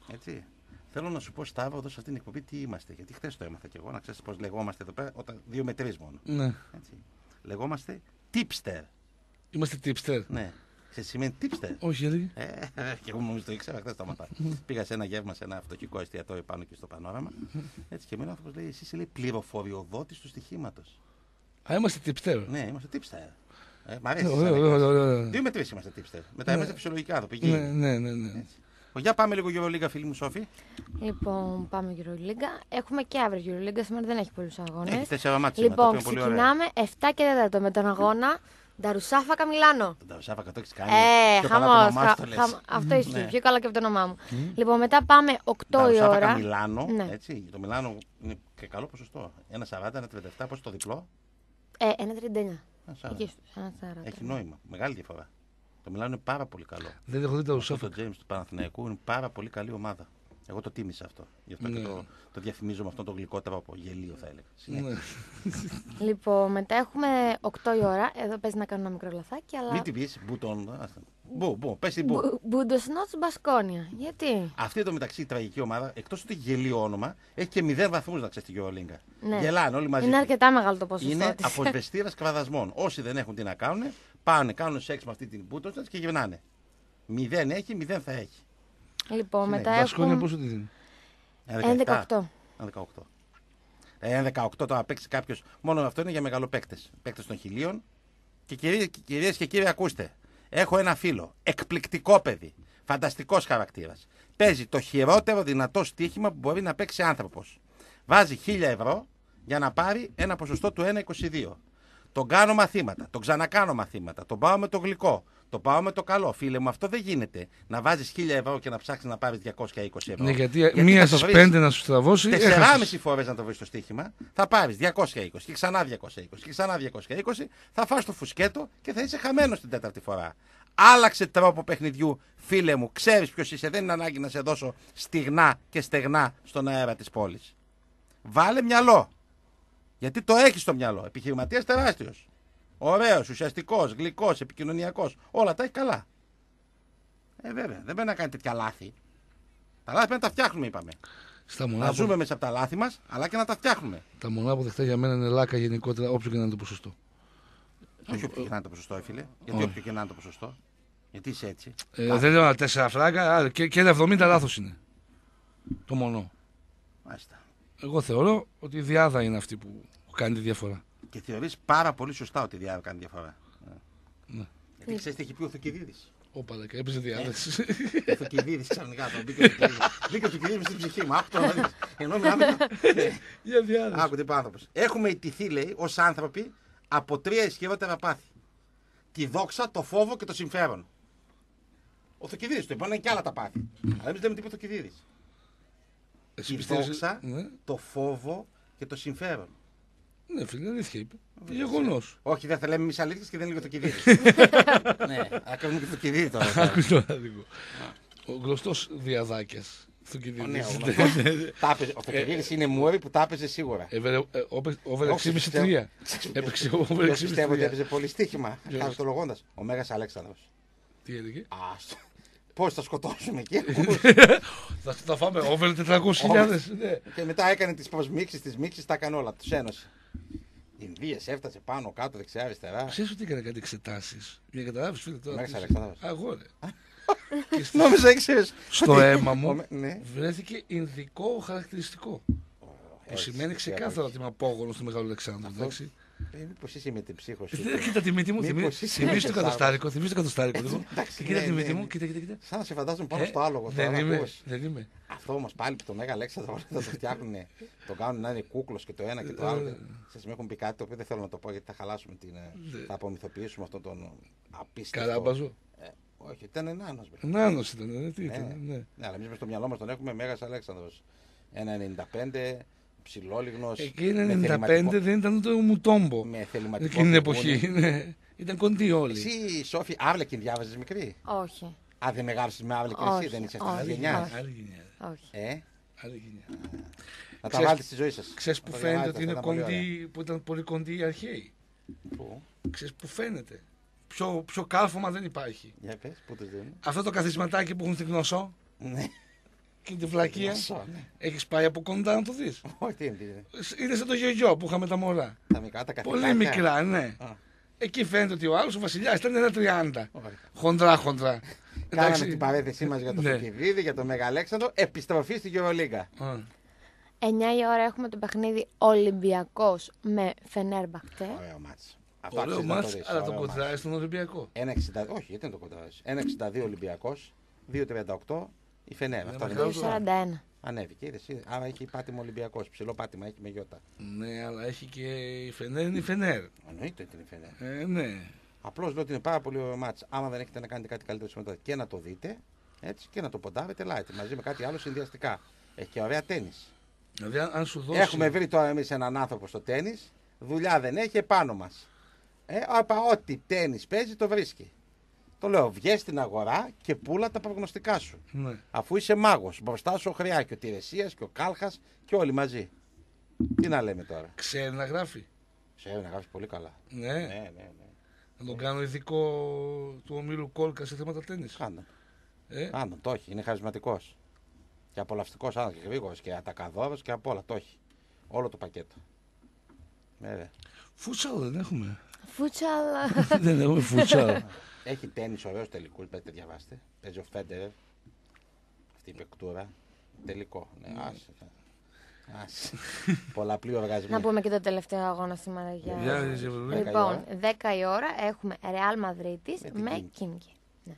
Έτσι. Θέλω να σου πω, Σταύρο, εδώ σε αυτήν την εκπομπή τι είμαστε. Γιατί χθες το έμαθα κι εγώ, να ξέρεις πώς λεγόμαστε εδώ πέρα, όταν δύο με τρεις μόνο. Ναι. Έτσι. Λεγόμαστε tipster. Είμαστε tipster. Ναι. Ξέρεις τι σημαίνει tipster? Όχι, έλεγε. Ε, και εγώ νομίζω το ήξερα, χθες το έμαθα. Πήγα σε ένα γεύμα, σε ένα φτωχικό εστιατόριο πάνω εκεί στο Πανόραμα. Έτσι και μείνω άνθρωπος λέει: εσύ είσαι λέει πληροφοριοδότης του στοιχήματος. Α, είμαστε tipster. Ναι, είμαστε tipster. Ε, μ' αρέσει. Ωραία, ωραία, ωραία. Δύο με τρεις είμαστε tipster. Μετά είμαστε φυσιολογικά εδώ πηγαίνει. Ναι, ναι, ναι. ναι. Για πάμε λίγο Euroliga, φίλη μου Σόφη. Λοιπόν, πάμε Euroliga. Έχουμε και αύριο Euroliga, σήμερα δεν έχει πολλούς αγώνες. Έχει τέσσερα μάτια σήμερα, Λοιπόν, το οποίο είναι πολύ ξεκινάμε επτά και τέταρτο με τον αγώνα Νταρουσάφακα Μιλάνο. Τον Ταρουσάφακα το έχεις κάνει. Ε, Πιο καλά από χαμός. το όνομά σου το λες. χα- Αυτό ισχύει. Ναι. Πιο καλά και από το όνομά μου. Λοιπόν, μετά πάμε οκτώ η Νταρουσάφακα ώρα. Μιλάνο, Ναι. έτσι. Το Μιλάνο είναι και καλό ποσοστό. ένα σαράντα, ένα τριάντα επτά, πώς το διπλό. Ε, ένα τριάντα εννιά. ένα σαράντα. Εκεί στους ένα σαράντα. Έχει νόημα. Μεγάλη διαφορά. Το Μιλάνο είναι πάρα πολύ καλό. Δεν έχω δει τα Αυτό ουσάφα. το James του Παναθηναϊκού είναι πάρα πολύ καλή ομάδα. Εγώ το τίμησα αυτό. Γι' αυτό Ναι. και το, το διαφημίζω με αυτόν τον γλυκό τρόπο. Γελίο θα έλεγα. Συνέχεια. Ναι. Λοιπόν, μετά έχουμε οκτώ η ώρα. Εδώ παίζει να κάνω ένα μικρό λαθάκι, αλλά. Μην την πεις, μπουτον. άστα. Μπου, μπου, πες την μπου. Μπου- Μπουντοσνότς Μπασκόνια. Γιατί? Αυτή εδώ μεταξύ η τραγική ομάδα, εκτός ότι έχει γελίο όνομα, έχει και μηδέν βαθμούς να ξέρει στην Euroliga. Ναι. Γελάνε όλοι μαζί. Είναι της. αρκετά μεγάλο το ποσοστό Είναι της. αποσβεστήρας κραδασμών. Όσοι δεν έχουν τι να κάνουν, πάνε, κάνουν σεξ με αυτή την μπούτοστα και γυρνάνε. Μηδέν έχει, μηδέν θα έχει. Λοιπόν, μετά Βασκόνια έχουμε. πόσο τη δίνει. ένα δεκαοκτώ. ένα δεκαοκτώ. ένα δεκαοκτώ τώρα παίξει κάποιο. Μόνο αυτό είναι για μεγαλοπαίκτες. Παίκτες των χιλίων. Και κυρίες, κυρίες και κύριοι, ακούστε. Έχω ένα φίλο. Εκπληκτικό παιδί. Φανταστικός χαρακτήρας. Παίζει το χειρότερο δυνατό στοίχημα που μπορεί να παίξει άνθρωπος. Βάζει χίλια ευρώ για να πάρει ένα ποσοστό του ένα είκοσι δύο. Τον κάνω μαθήματα, τον ξανακάνω μαθήματα, τον πάω με το γλυκό, τον πάω με το καλό. Φίλε μου, αυτό δεν γίνεται. Να βάζεις χίλια ευρώ και να ψάξεις να πάρεις διακόσια είκοσι ευρώ. Ναι, γιατί, Γιατί μία θα το στις βρεις πέντε να σου στραβώσει. τεσσεράμισι έχασες. φορές να το βρεις το στοίχημα, θα πάρεις διακόσια είκοσι και ξανά διακόσια είκοσι και ξανά διακόσια είκοσι, θα φας το φουσκέτο και θα είσαι χαμένος την τέταρτη φορά. Άλλαξε τρόπο παιχνιδιού, φίλε μου. Ξέρεις ποιος είσαι, δεν είναι ανάγκη να σε δώσω στιγνά και στεγνά στον αέρα της πόλης. Βάλε μυαλό. Γιατί το έχεις στο μυαλό. Επιχειρηματίας τεράστιος. Ωραίος, ουσιαστικός, γλυκός, επικοινωνιακός. Όλα τα έχει καλά. Ε, βέβαια, δεν πρέπει να κάνει τέτοια λάθη. Τα λάθη πρέπει να τα φτιάχνουμε, είπαμε. Στα Να μονά, ζούμε που, μέσα από τα λάθη μας, αλλά και να τα φτιάχνουμε. τα μονά που δεχτά για μένα είναι λάκα γενικότερα, όποιο και να είναι το ποσοστό. Όχι όποιο και να είναι το ποσοστό, φίλε. Γιατί Όχι. όποιο και να είναι το ποσοστό. Γιατί είσαι έτσι. Ε, δεν λέω τέσσερα φράγκα, α, και, και ένα εβδομήντα λάθος είναι. Το μονό. Μάλιστα. Εγώ θεωρώ ότι η διάδα είναι αυτή που κάνει τη διαφορά. Και θεωρείς πάρα πολύ σωστά ότι η διάδα κάνει διαφορά. Ναι. Γιατί ξέρεις τι έχει πει ο Θουκυδίδης. Όπα, και έπαιζε διάδες. Ο Θουκυδίδης ξαφνικά τον μπήκε ο Θουκυδίδης. Μπήκε ο Θουκυδίδης στην ψυχή μου. Άκου το να δεις. Ενώ μιλάμε. Για διάδες. Άκου τι είπε ο άνθρωπος. Έχουμε ιτηθεί, λέει, ως άνθρωποι από τρία ισχυρότερα πάθη. Τη δόξα, το φόβο και το συμφέρον. Ο Θουκυδίδης το είπε, είναι και άλλα τα πάθη. Αλλά εμείς λέμε τι είπε ο Θουκυδίδης. Εσύ Τη πιστεύεις- δόξα, Ναι. το φόβο και το συμφέρον. Ναι, φίλε, αλήθεια είπε. Γεγονό. Όχι, δεν θα λέμε εμείς αλήθειες και δεν είναι το Θουκυδίδης. Ναι, ακριβώς και το Θουκυδίδη τώρα. Άκου τώρα λίγο. Ο γνωστό διαδάκια. Ναι, Θουκυδίδης. ο γνωστός. Τα έπαιζε- Ο Θουκυδίδης είναι μουόρι που τα έπαιζε σίγουρα. Over έξι κόμμα τρία. Έπαιξε over Δεν έξι κόμμα πιστεύω ότι τρία. έπαιζε πολύ στοίχημα. Ποιος? Χαρακτολογώντας. Ο Μέγας Αλέξανδρος. Τι έλεγε. Άστο. Πώς θα σκοτώσουμε εκεί. Θα θα φάμε over τετρακόσιες χιλιάδες. Ναι. Και μετά έκανε τις προσμίξεις, τις μίξεις, τα έκανε όλα. Τους ένωσε. Ινδίες έφτασε πάνω, κάτω, δεξιά, αριστερά. Ξέρεις ότι έκανα κάτι εξετάσεις. Για να καταλάβεις φίλε τώρα. Μέγας τι- Αλέξανδρος. Αγόρε. Νόμιζα ήξερες. Στο αίμα Ο μου Με- ναι. βρέθηκε ινδικό χαρακτηριστικό. Που Έτσι, σημαίνει έτσι, ξεκάθαρα ότι είμαι απόγονος του Μεγάλου Αλεξάνδρου. Εντάξει. Ε, Μήπως είσαι με την ψύχο σου. Ε, Κοίτα τη μύτη μου, Μήπως θυμί- είσαι θυμίζει το μέσα, κατοστάρικο. Θυμίζει το κατοστάρικο. λοιπόν. εντάξει, Και Κοίτα ναι, τη μύτη ναι, μου, ναι. κοίτα, κοίτα. κοίτα. Σαν να σε φαντάζομαι πάνω Ε, στο άλογο. Δεν τώρα, είμαι. ακούς. Δεν είμαι. Αυτό όμως πάλι που τον Μέγα Αλέξανδρο θα το φτιάχνουν, τον κάνουν να είναι κούκλος και το ένα και το άλλο. Σας με έχουν πει κάτι το οποίο δεν θέλω να το πω γιατί θα χαλάσουμε την. ε, θα απομυθοποιήσουμε αυτόν τον απίστευτο. Καράμπαζο. Ε, όχι, ήταν ενάνος. βρε. Νάνος ήταν, ε, τι Ναι, ήταν. Ναι. ναι, αλλά εμείς μες στο μυαλό μας τον έχουμε Μέγας Αλέξανδρος. ένα ενενήντα πέντε, ψηλόλιγνος. Εκεί είναι με ενενήντα πέντε, θεληματικό- δεν ήταν ούτε ο Μουτόμπο. με θεληματικό Εκείνη την φιγούνι. εποχή. ναι. Ήταν κοντοί όλοι. Εσύ, Σόφη, Άβλεκιν διάβαζες μικρή. Όχι. Α, δεν μεγάλωσες με Άβλεκιν Όχι, εσύ, δεν είσαι όχι, αυτής της Άλλη γενιάς. όχι. Άλλη γενιά. Όχι. Ε, Άλλη γενιά. να τα Ξέρεις- βάλετε στη ζωή σας. Ξέρεις Να που το φαίνεται διαβάζετε, ότι είναι αυτά ήταν πολύ κοντοί, που ήταν πολύ κοντοί οι αρχαίοι. ωραία. Πού? Ξέρεις που φαίνεται. Πιο, πιο κάλφωμα δεν υπάρχει. Για πες, πού τους δίνουν. Αυτό το καθισματάκι που έχουν στην Κνωσό, Ναι. Και τη βλακεία. Μισό, ναι. Έχεις πάει από κοντά να το δεις. Όχι, τι είναι. Είναι σαν το γιο που είχαμε τα μωρά. Τα μικρά, τα καθηκάκια. Πολύ μικρά, ναι. Α. Εκεί φαίνεται ότι ο άλλος ο βασιλιάς ήταν ένα τριάντα. Ωραία. Χοντρά, χοντρά. Κάναμε την παρένθεσή μας για το Ναι. Φεκιδίδη, για τον Μεγαλέξανδρο. Επιστροφή στην Ευρωλίγκα. Α. εννιά η ώρα έχουμε το παιχνίδι Ολυμπιακός με Φενέρμπαχτσε. Ωραίο μάτς. Αυτό Ωραίο αξίζει να το μάτς, δεις, αλλά ωραίο το μάτς. κοντράρει στον Ολυμπιακό. ένα εξήντα Όχι, γιατί δεν το κοντράρεις. ένα εξήντα δύο Ολυμπιακός, δύο τριάντα οκτώ η Φενέρ. Αυτό μεγάλο. είναι. δύο σαράντα ένα. Ανέβηκε, είδες, είδες. Άρα έχει πάτημα Ολυμπιακός. Ψηλό πάτημα έχει με γιώτα. Ναι, αλλά έχει και η Φενέρ, είναι η Φενέρ. Εννοείται ότι είναι η Φενέρ. Ε, ναι. Απλώς λέω ότι είναι πάρα πολύ ωραίο μάτς. Άμα δεν έχετε να κάνετε κάτι καλύτερο σήμερα και να το δείτε, έτσι, και να το ποντάρετε light μαζί με κάτι άλλο συνδυαστικά. Έχει και ωραία τένις. Δηλαδή, αν- αν σου δώσει. Έχουμε βρει τώρα εμείς έναν άνθρωπο στο τένις, δουλειά δεν έχει επάνω μας. Ε, όπα, ό,τι τένις παίζει το βρίσκει. Το λέω, βγες στην αγορά και πούλα τα προγνωστικά σου. Ναι. Αφού είσαι μάγος, μπροστά σου ο Χρειά και ο Τηρεσίας και ο Κάλχας και όλοι μαζί. Τι να λέμε τώρα. Ξέρει να γράφει. Ξέρει να γράφει πολύ καλά. Ναι. Ναι, ναι, ναι. Να τον κάνω ειδικό του ομίλου Κόλκα σε θέματα τέννις. Κάνον. Ε, Κάνον, το έχει. Είναι χαρισματικός. Και απολαυστικός άνθρωπος και γρήγορος και ατακαδόρος και απ' όλα. Το έχει. Όλο το πακέτο. Βέβαια. φούτσαλ δεν έχουμε. Φούτσαλ. Δεν έχουμε φούτσαλ. Έχει τένις ωραίους τελικούς, πέτε διαβάστε. Παίζει ο Φέντερερ. Αυτή η παικτούρα. Τελικό. Ναι, άσε. άσε. Πολλαπλή οργασμή. Να πούμε και το τελευταίο αγώνα σήμερα για. Για τις Ευρωλίγκα. Λοιπόν, δέκα η ώρα έχουμε Ρεάλ Μαδρίτης Με την με Κίμκι. Κίμκι. Ναι.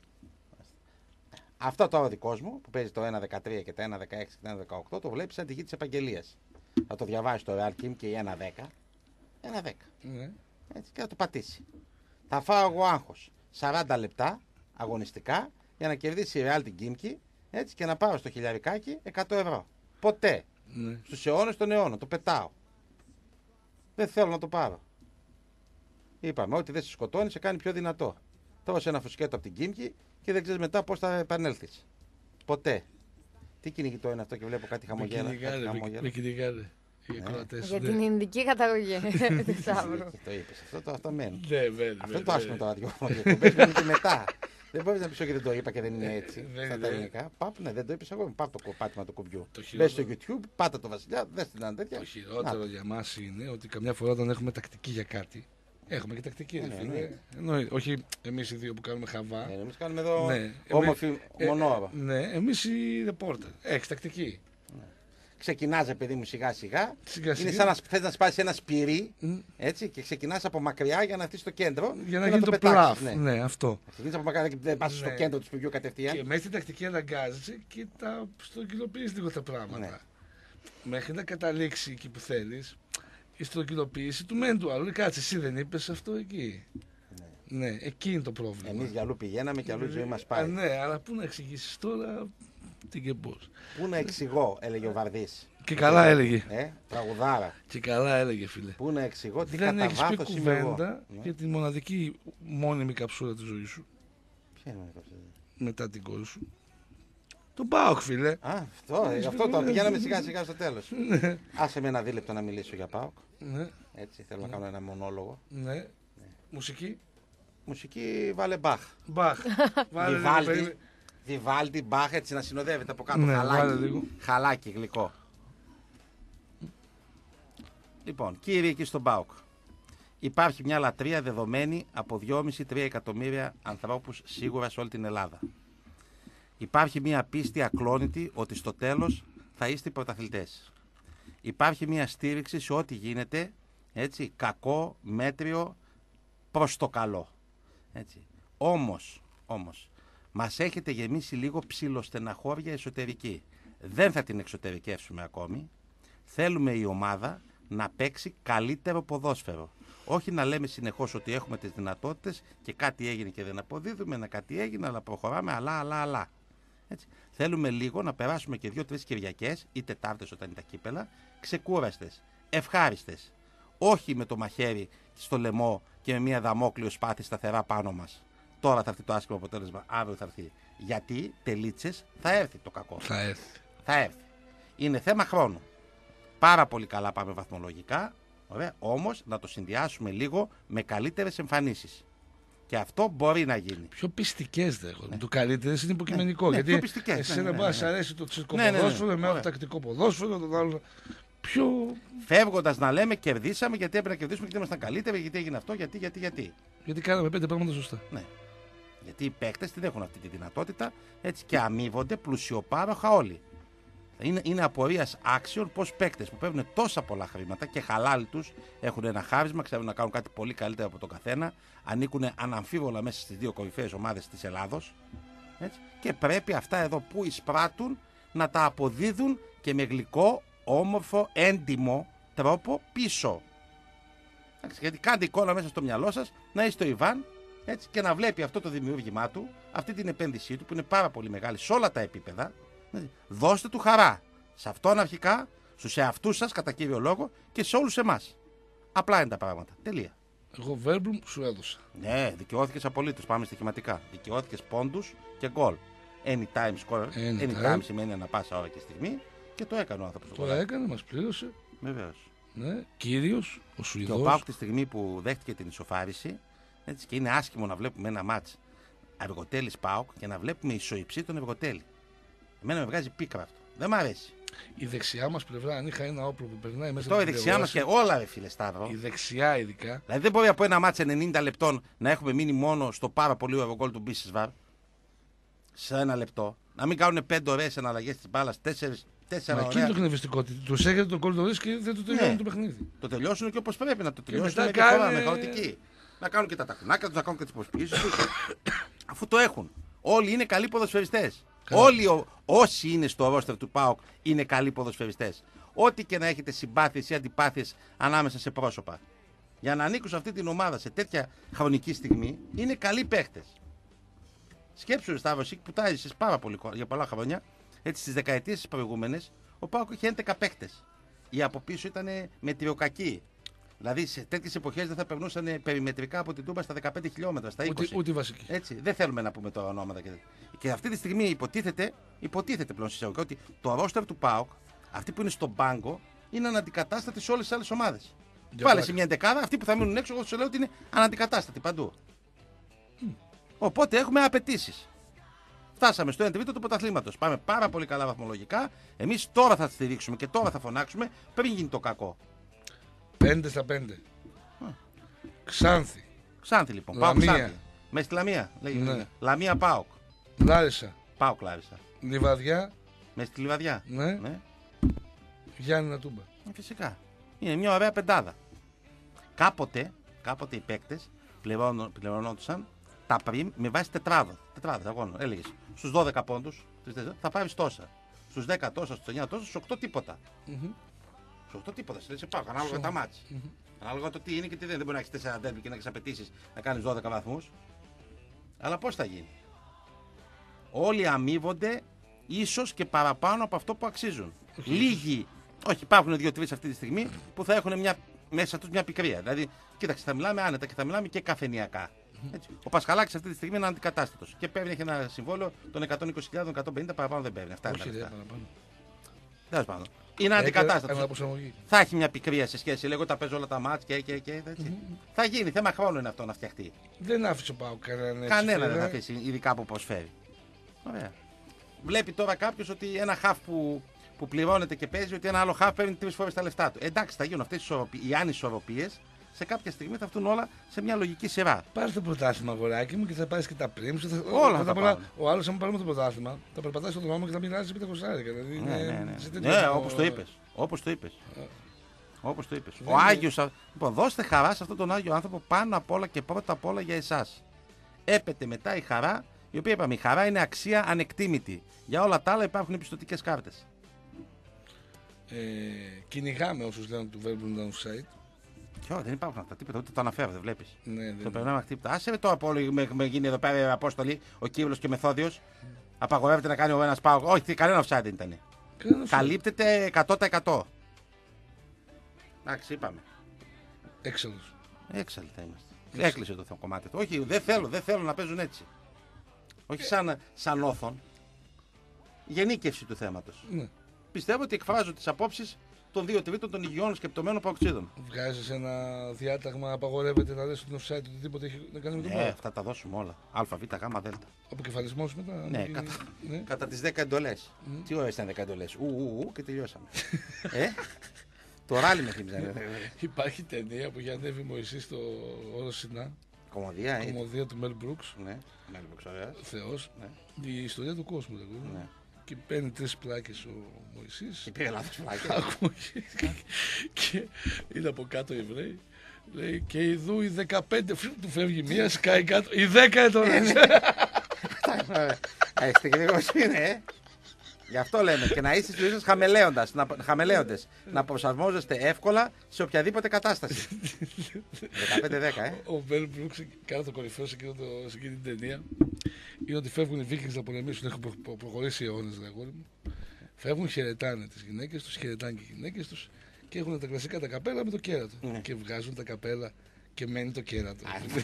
Αυτό τώρα ο δικός μου που παίζει το ένα δεκατρία και το ένα δεκαέξι και το ένα δεκαοκτώ το βλέπει σαν τη γη της επαγγελίας. Θα το διαβάσει το Real Kim και η ένα δέκα. ένα δέκα. Ναι. Έτσι, και θα το πατήσει. Θα φάω εγώ άγχος σαράντα λεπτά αγωνιστικά για να κερδίσει η Real την Κίμκι, έτσι, και να πάω στο χιλιαρικάκι εκατό ευρώ. Ποτέ. Ναι. Στους αιώνες των αιώνων. Το πετάω. Δεν θέλω να το πάρω. Είπαμε, ό,τι δεν σε σκοτώνει σε κάνει πιο δυνατό. Δώσε ένα φουσκέτο από την Κίμκι και δεν ξέρεις μετά πώς θα επανέλθεις. Ποτέ. Τι κυνηγητό είναι αυτό και βλέπω κάτι Με χαμογέλα. κάτι κυνηγάνε, με- χαμογέλα. με κυνηγάνε. Οι Ναι. ακροατές. Για ναι. την Ινδική καταγωγή του Σταύρου. Το είπες. Αυτό το, αυτό μένει. Ναι, μένει, Αυτό μένει, είναι το άσχημο μένει. το ραδιόφωνο. Διακοπές μένει και μετά. Δεν μπορεί να πει ότι δεν το είπα και δεν είναι έτσι. δεν Στα είναι. τα ελληνικά. Πάπ, ναι, δεν το είπε εγώ. Πάπ το πάτημα του κουμπιού. Το Μπες στο χειρότερο- YouTube, πάτα το Βασιλιά, δες την αν τέτοια. Το χειρότερο για μας είναι ότι καμιά φορά όταν έχουμε τακτική για κάτι. Έχουμε και τακτική, ρε Ναι, φίλε. ναι. Εννοεί- Όχι εμείς οι δύο που κάνουμε χαβά. Ε, εμείς κάνουμε εδώ Ναι. όμορφη Ε, μονόωρο. Ναι, εμείς οι ρεπόρτερ. Έχεις τακτική. Ξεκινάς, παιδί μου, σιγά σιγά. Σιγά Είναι σιγά. σαν να θες να σπάσεις ένα σπυρί, Μ. έτσι, και ξεκινάς από μακριά για να έρθεις στο κέντρο. Για να και γίνει το το πετάξεις. πλαφ. Ναι. Ναι, αυτό. Ξεκινάς από μακριά και δεν πας στο Ναι. κέντρο του σπυριού κατευθείαν. Και μέσα στην τακτική αναγκάζεσαι και τα στρογγυλοποιείς λίγο τα πράγματα. Ναι. Μέχρι να καταλήξει εκεί που θέλεις, η στρογγυλοποίηση του μεν του άλλου. Λέει, κάτσε, εσύ δεν είπες αυτό εκεί. Ναι, εκεί είναι το πρόβλημα. Εμείς για αλλού πηγαίναμε και αλλού η ζωή μας Α, πάει. ναι, αλλά πού να εξηγήσεις τώρα τι και πώς. Πού να εξηγώ, έλεγε ο Βαρδής. Και καλά έλεγε. Ε, τραγουδάρα. Και καλά έλεγε, φίλε. Πού να εξηγώ τι Δεν κατά έχεις πει βάθος είμαι εγώ. κουβέντα Ναι. για τη μοναδική μόνιμη καψούρα της ζωής σου Ποια είναι αυτό. μετά την κόρη σου. Τον ΠΑΟΚ, φίλε. Α, αυτό, ε, αυτό το πηγαίναμε σιγά σιγά στο τέλος. Άσε με ένα δίλεπτο να μιλήσω για ΠΑΟΚ. Ναι, Έτσι, θέλω να κάνω ένα μονόλογο. ναι. Μουσική. Μουσική βάλε Μπαχ. Μπαχ. Βάλε λίγο, Βιβάλτι, περίμενε. Βιβάλτι, Μπαχ, έτσι να συνοδεύεται από κάτω. Ναι, βάλε χαλάκι. λίγο. Χαλάκι, γλυκό. Λοιπόν, κύριε εκεί στον ΠΑΟΚ. Υπάρχει μια λατρεία δεδομένη από δυόμισι με τρία εκατομμύρια ανθρώπους σίγουρα σε όλη την Ελλάδα. Υπάρχει μια πίστη ακλόνητη ότι στο τέλος θα είστε οι πρωταθλητές. Υπάρχει μια στήριξη σε ό,τι γίνεται, έτσι, κακό, μέτριο, προς το καλό. Έτσι. Όμως, όμως, μας έχετε γεμίσει λίγο ψιλοστεναχώρια εσωτερική. Δεν θα την εξωτερικεύσουμε ακόμη. Θέλουμε η ομάδα να παίξει καλύτερο ποδόσφαιρο. Όχι να λέμε συνεχώς ότι έχουμε τις δυνατότητες και κάτι έγινε και δεν αποδίδουμε, ένα κάτι έγινε, αλλά προχωράμε, αλλά, αλλά, αλλά. Έτσι. Θέλουμε λίγο να περάσουμε και δύο-τρεις Κυριακές ή Τετάρτες όταν είναι τα κύπελα, ξεκούραστες, ευχάριστες. Όχι με το μαχαίρι στο λαιμό και με μια δαμόκλειο σπάθη σταθερά πάνω μας. Τώρα θα έρθει το άσχημο αποτέλεσμα, αύριο θα έρθει. Γιατί τελίτσες θα έρθει το κακό. Θα έρθει. Θα έρθει. Είναι θέμα χρόνου. Πάρα πολύ καλά πάμε βαθμολογικά, ωραία, όμως να το συνδυάσουμε λίγο με καλύτερες εμφανίσεις. Και αυτό μπορεί να γίνει. Πιο πιστικέ δέχονται. Ναι. Το καλύτερο είναι υποκειμενικό. Ναι, γιατί πιο πιστικές. εσένα ναι, ναι, μπορεί ναι, να ναι. σ' αρέσει το τσίρκο Ναι, ναι, ναι. ποδόσφαιρο, εμένα το Ωραία. τακτικό ποδόσφαιρο, το άλλο. Πιο. Φεύγοντας να λέμε κερδίσαμε γιατί έπρεπε να κερδίσουμε γιατί ήμασταν καλύτεροι, γιατί έγινε αυτό, γιατί, γιατί, γιατί. Γιατί κάναμε πέντε πράγματα σωστά. Ναι. Γιατί οι παίκτες την έχουν αυτή τη δυνατότητα έτσι, και αμείβονται πλουσιοπάροχα όλοι. Είναι, είναι απορίας άξιων πως παίκτες που παίρνουν τόσα πολλά χρήματα και χαλάλι τους έχουν ένα χάρισμα, ξέρουν να κάνουν κάτι πολύ καλύτερο από τον καθένα, ανήκουν αναμφίβολα μέσα στις δύο κορυφαίες ομάδες της Ελλάδος έτσι, και πρέπει αυτά εδώ που εισπράττουν να τα αποδίδουν και με γλυκό, όμορφο, έντιμο τρόπο πίσω. Εντάξει, γιατί κάντε εικόνα μέσα στο μυαλό σας να είστε ο Ιβάν έτσι, και να βλέπει αυτό το δημιούργημά του, αυτή την επένδυσή του που είναι πάρα πολύ μεγάλη σε όλα τα επίπεδα. Έτσι, δώστε του χαρά. Σε αυτόν αρχικά, στους εαυτούς σας κατά κύριο λόγο και σε όλους εμάς. Απλά είναι τα πράγματα. Τελεία. Εγώ Βέρμπλουμ σου έδωσα. Ναι, δικαιώθηκες απολύτως. Πάμε στοιχηματικά. Δικαιώθηκες πόντους και γκολ. Anytime scorer. Anytime. Anytime σημαίνει ανά πάσα ώρα και στιγμή και το έκανε ο άνθρωπος. Το έκανε, μας πλήρωσε. Βεβαίως. Ναι, κύριος, ο Και ο Σουηδός. Πάοκ τη στιγμή που δέχτηκε την ισοφάριση, έτσι, και είναι άσχημο να βλέπουμε ένα μάτς Αργοτέλης Πάοκ και να βλέπουμε ισοϊψή τον Αργοτέλη. Εμένα με βγάζει πίκρα αυτό. Δεν μ' αρέσει. Η δεξιά μας πλευρά, αν είχα ένα όπλο που περνάει μέσα Τώρα η από την δεξιά μας και τηλεόραση, όλα, ρε φίλε Σταύρο. η δεξιά ειδικά. Δηλαδή δεν μπορεί από ένα μάτς ενενήντα λεπτών να έχουμε μείνει μόνο στο πάρα πολύ ωραίο γκολ του Μπίσεσβαρ σε ένα λεπτό. Να μην κάνουν πέντε ωραίες εναλλαγές της μπάλας, τέσσερις. Τέσσερα Μα εκεί ωραία. είναι το εκνευριστικότητα. Του έρχεται τον κόλ το και δεν το τελειώνουν Ναι. το παιχνίδι. Το τελειώσουν και όπως πρέπει να το τελειώσουν μετά με διαφορά, κάνε- με χαοτική. Να κάνουν και τα τακουνάκια τους, να κάνουν και τις προσποιήσεις τους. Αφού το έχουν. Όλοι είναι καλοί ποδοσφαιριστές. Καλά. Όλοι ο, όσοι είναι στο ρόστερ του ΠΑΟΚ είναι καλοί ποδοσφαιριστές. Ό,τι και να έχετε συμπάθειες ή αντιπάθειες ανάμεσα σε πρόσωπα. Για να ανήκουν σε αυτή την ομάδα σε τέτοια χρονική στιγμή είναι καλοί παίχτες. Σκέψου, Σταύρο, εσύ που τα έζησες πάρα πολύ για πολλά χρόνια, έτσι στις δεκαετίες τις προηγούμενες, ο ΠΑΟΚ είχε έντεκα παίχτες. Οι από πίσω ήταν μετριοκακοί. Δηλαδή σε τέτοιες εποχές δεν θα περνούσαν περιμετρικά από την Τούμπα στα δεκαπέντε χιλιόμετρα, στα είκοσι. Ούτε, ούτε βασική. Έτσι, δεν θέλουμε να πούμε τώρα ονόματα. Και, και αυτή τη στιγμή υποτίθεται, υποτίθεται πλέον συσσαγωγικά ότι το ρόστερ του ΠΑΟΚ, αυτοί που είναι στον πάγκο, είναι αναντικατάστατοι σε όλες τις άλλες ομάδες. Βάλε σε μια δεκάδα, αυτοί που θα μείνουν έξω, εγώ σου λέω ότι είναι αναντικατάστατοι παντού. Mm. Οπότε έχουμε απαιτήσεις. Φτάσαμε στο ένα τρίτο του πρωταθλήματος. Πάμε πάρα πολύ καλά βαθμολογικά. Εμείς τώρα θα στηρίξουμε και τώρα θα φωνάξουμε πριν γίνει το κακό. Πέντε στα πέντε. Ξάνθη. Ξάνθη λοιπόν. Λαμία. ΠΑΟΚ Ξάνθη. Με στη Λαμία. Λέγεται. Ναι. Λαμία ΠΑΟΚ. Λάρισα. ΠΑΟΚ Λάρισα. Λιβαδιά. Με στη Λιβαδιά. Ναι. ναι. Γιάννηνα Τούμπα. Ε, Φυσικά. Είναι μια ωραία πεντάδα. Κάποτε, κάποτε οι παίκτες πληρωνόντουσαν τα πριμ με βάση τετράδα. Τετράδα αγώνων. Έλεγε στους δώδεκα πόντους θα πάρεις τόσα. Στους δέκα τόσα, στους εννιά τόσα, στους οκτώ τίποτα. Mm-hmm. Στους οκτώ τίποτα. Σε σε πάω, ανάλογα με τα μάτς. Mm-hmm. Ανάλογα το τι είναι και τι δεν. Δεν μπορεί να έχεις τέσσερα ντέρμπι και να έχεις απαιτήσεις να κάνεις δώδεκα βαθμούς. Αλλά πώς θα γίνει. Όλοι αμείβονται ίσως και παραπάνω από αυτό που αξίζουν. Okay. Λίγοι, όχι, υπάρχουν δύο-τρεις αυτή τη στιγμή που θα έχουν μια, μέσα τους μια πικρία. Δηλαδή, κοίταξε, θα μιλάμε άνετα και θα μιλάμε και καφενειακά. Έτσι. Ο Πασχαλάκης αυτή τη στιγμή είναι αντικατάστατος και παίρνει έχει ένα συμβόλαιο των εκατόν είκοσι χιλιάδες, εκατόν πενήντα παραπάνω δεν παίρνει. Αυτά Όχι, είναι τα δεν λεφτά. παραπάνω. Τέλος πάντων. Είναι αντικατάστατος. Αναπροσαρμογή. Θα έχει μια πικρία σε σχέση, λέγω τα παίζω όλα τα μάτς και, και, και έτσι. Mm-hmm. Θα γίνει, θέμα χρόνου είναι αυτό να φτιαχτεί. Δεν άφησε ο ΠΑΟΚ κανέναν έτσι. Κανένα δεν θα αφήσει, ειδικά που προσφέρει. Ωραία. Βλέπει τώρα κάποιο ότι ένα χαφ που, που πληρώνεται και παίζει, ότι ένα άλλο χαφ παίρνει τρεις φορές τα λεφτά του. Εντάξει, θα γίνουν αυτές οι ανισορροπίες. Σε κάποια στιγμή θα έρθουν όλα σε μια λογική σειρά. Πάρε το πρωτάθλημα, αγοράκι μου, και θα πάρει και τα πρίμψη. Θα... Όλα θα τα Ο άλλο, αν πάρουμε το πρωτάθλημα, θα περπατάει στον δρόμο και θα μοιράζει πέντε κοσάρικα. Δηλαδή, ναι, είναι... ναι, ναι. τέτοιο... ναι όπως το είπες. Όπως το είπες. Όπως το είπες. Ο είναι... Άγιος. Λοιπόν, δώστε χαρά σε αυτόν τον Άγιο άνθρωπο πάνω απ' όλα και πρώτα απ' όλα για εσάς. Έπεται μετά η χαρά, η οποία είπαμε, η χαρά είναι αξία ανεκτήμητη. Για όλα τα άλλα υπάρχουν πιστωτικές κάρτες. Ε, κυνηγάμε όσους λένε του Verbal Downside. Ποιο, δεν υπάρχουν αυτά, τίποτα, ούτε το αναφέρω, δεν βλέπεις. Ναι, το περνάμε χτύπητα. Άσε με τώρα που με, με γίνει εδώ πέρα Απόστολη, ο Κύβλος και Μεθόδιος. Mm. Απαγορεύεται να κάνει ο ένας πάω. Όχι, κανένα offside δεν ήταν. Καλύπτεται εκατό τοις εκατό. Εντάξει, είπαμε. Έξαλλος. Έξαλλοι θα είμαστε. Έξαλλος. Έκλεισε το κομμάτι του. Όχι, δεν θέλω, δεν θέλω να παίζουν έτσι. Όχι σαν, σαν όθον. Γενίκευση του θέματος. Ναι. πιστεύω ότι εκφράζω τις απόψεις των δύο τρίτων των υγιών σκεπτομένων παοξίδων. Βγάζεις ένα διάταγμα, απαγορεύεται να λες στον offside οτιδήποτε έχει να κάνει με τον Ναι, μπάλα. αυτά τα δώσουμε όλα. Α, Β, Γ, Δ. Αποκεφαλισμός μετά. Ναι, και- κατά, ναι. κατά τις δέκα εντολές. Τι ωραίες ήταν δέκα εντολές. Ου, ου, ου, και τελειώσαμε. ε, το ράλι με θύμιζε. Υπάρχει ταινία που είχε ανέβει Μωυσής στο όρο Σινά, Κομμωδία, ε. κομμωδία του Μέλ Μπρούξ, Ναι, Μέλβοξ, ωραία. Θεός, Ναι. η ιστορία του κόσμου. λέγω. Ναι. Και παίρνει τρεις πλάκες ο Μωυσής. Και πήρε λάθος πλάκες. Ακούω και- και είναι από κάτω οι Εβραίοι. Λέει και ειδού οι δεκαπέντε, φρ, του φεύγει μία, σκάει κάτω. Οι δέκα εντολές. Ε, στην γρήγορος είναι, ε. Γι' αυτό λέμε και να είστε στη ζωή σας χαμελέοντας, να, χαμελέοντες, να προσαρμόζεστε εύκολα σε οποιαδήποτε κατάσταση. δεκαπέντε δέκα, ε. Ο Μέλ Μπρούξ, κάνα το κορυφαίο σε, εκείνο το- σε εκείνη την ταινία, είναι ότι φεύγουν οι Βίκινγκς να πολεμήσουν, έχουν προ- προ- προχωρήσει αιώνες, λέει αγόρι μου. Φεύγουν, χαιρετάνε τις γυναίκες τους, χαιρετάνε και οι γυναίκες τους και έχουν τα κλασικά τα καπέλα με το κέρατο. Ναι. Και βγάζουν τα καπέλα και μένει το κέρατο.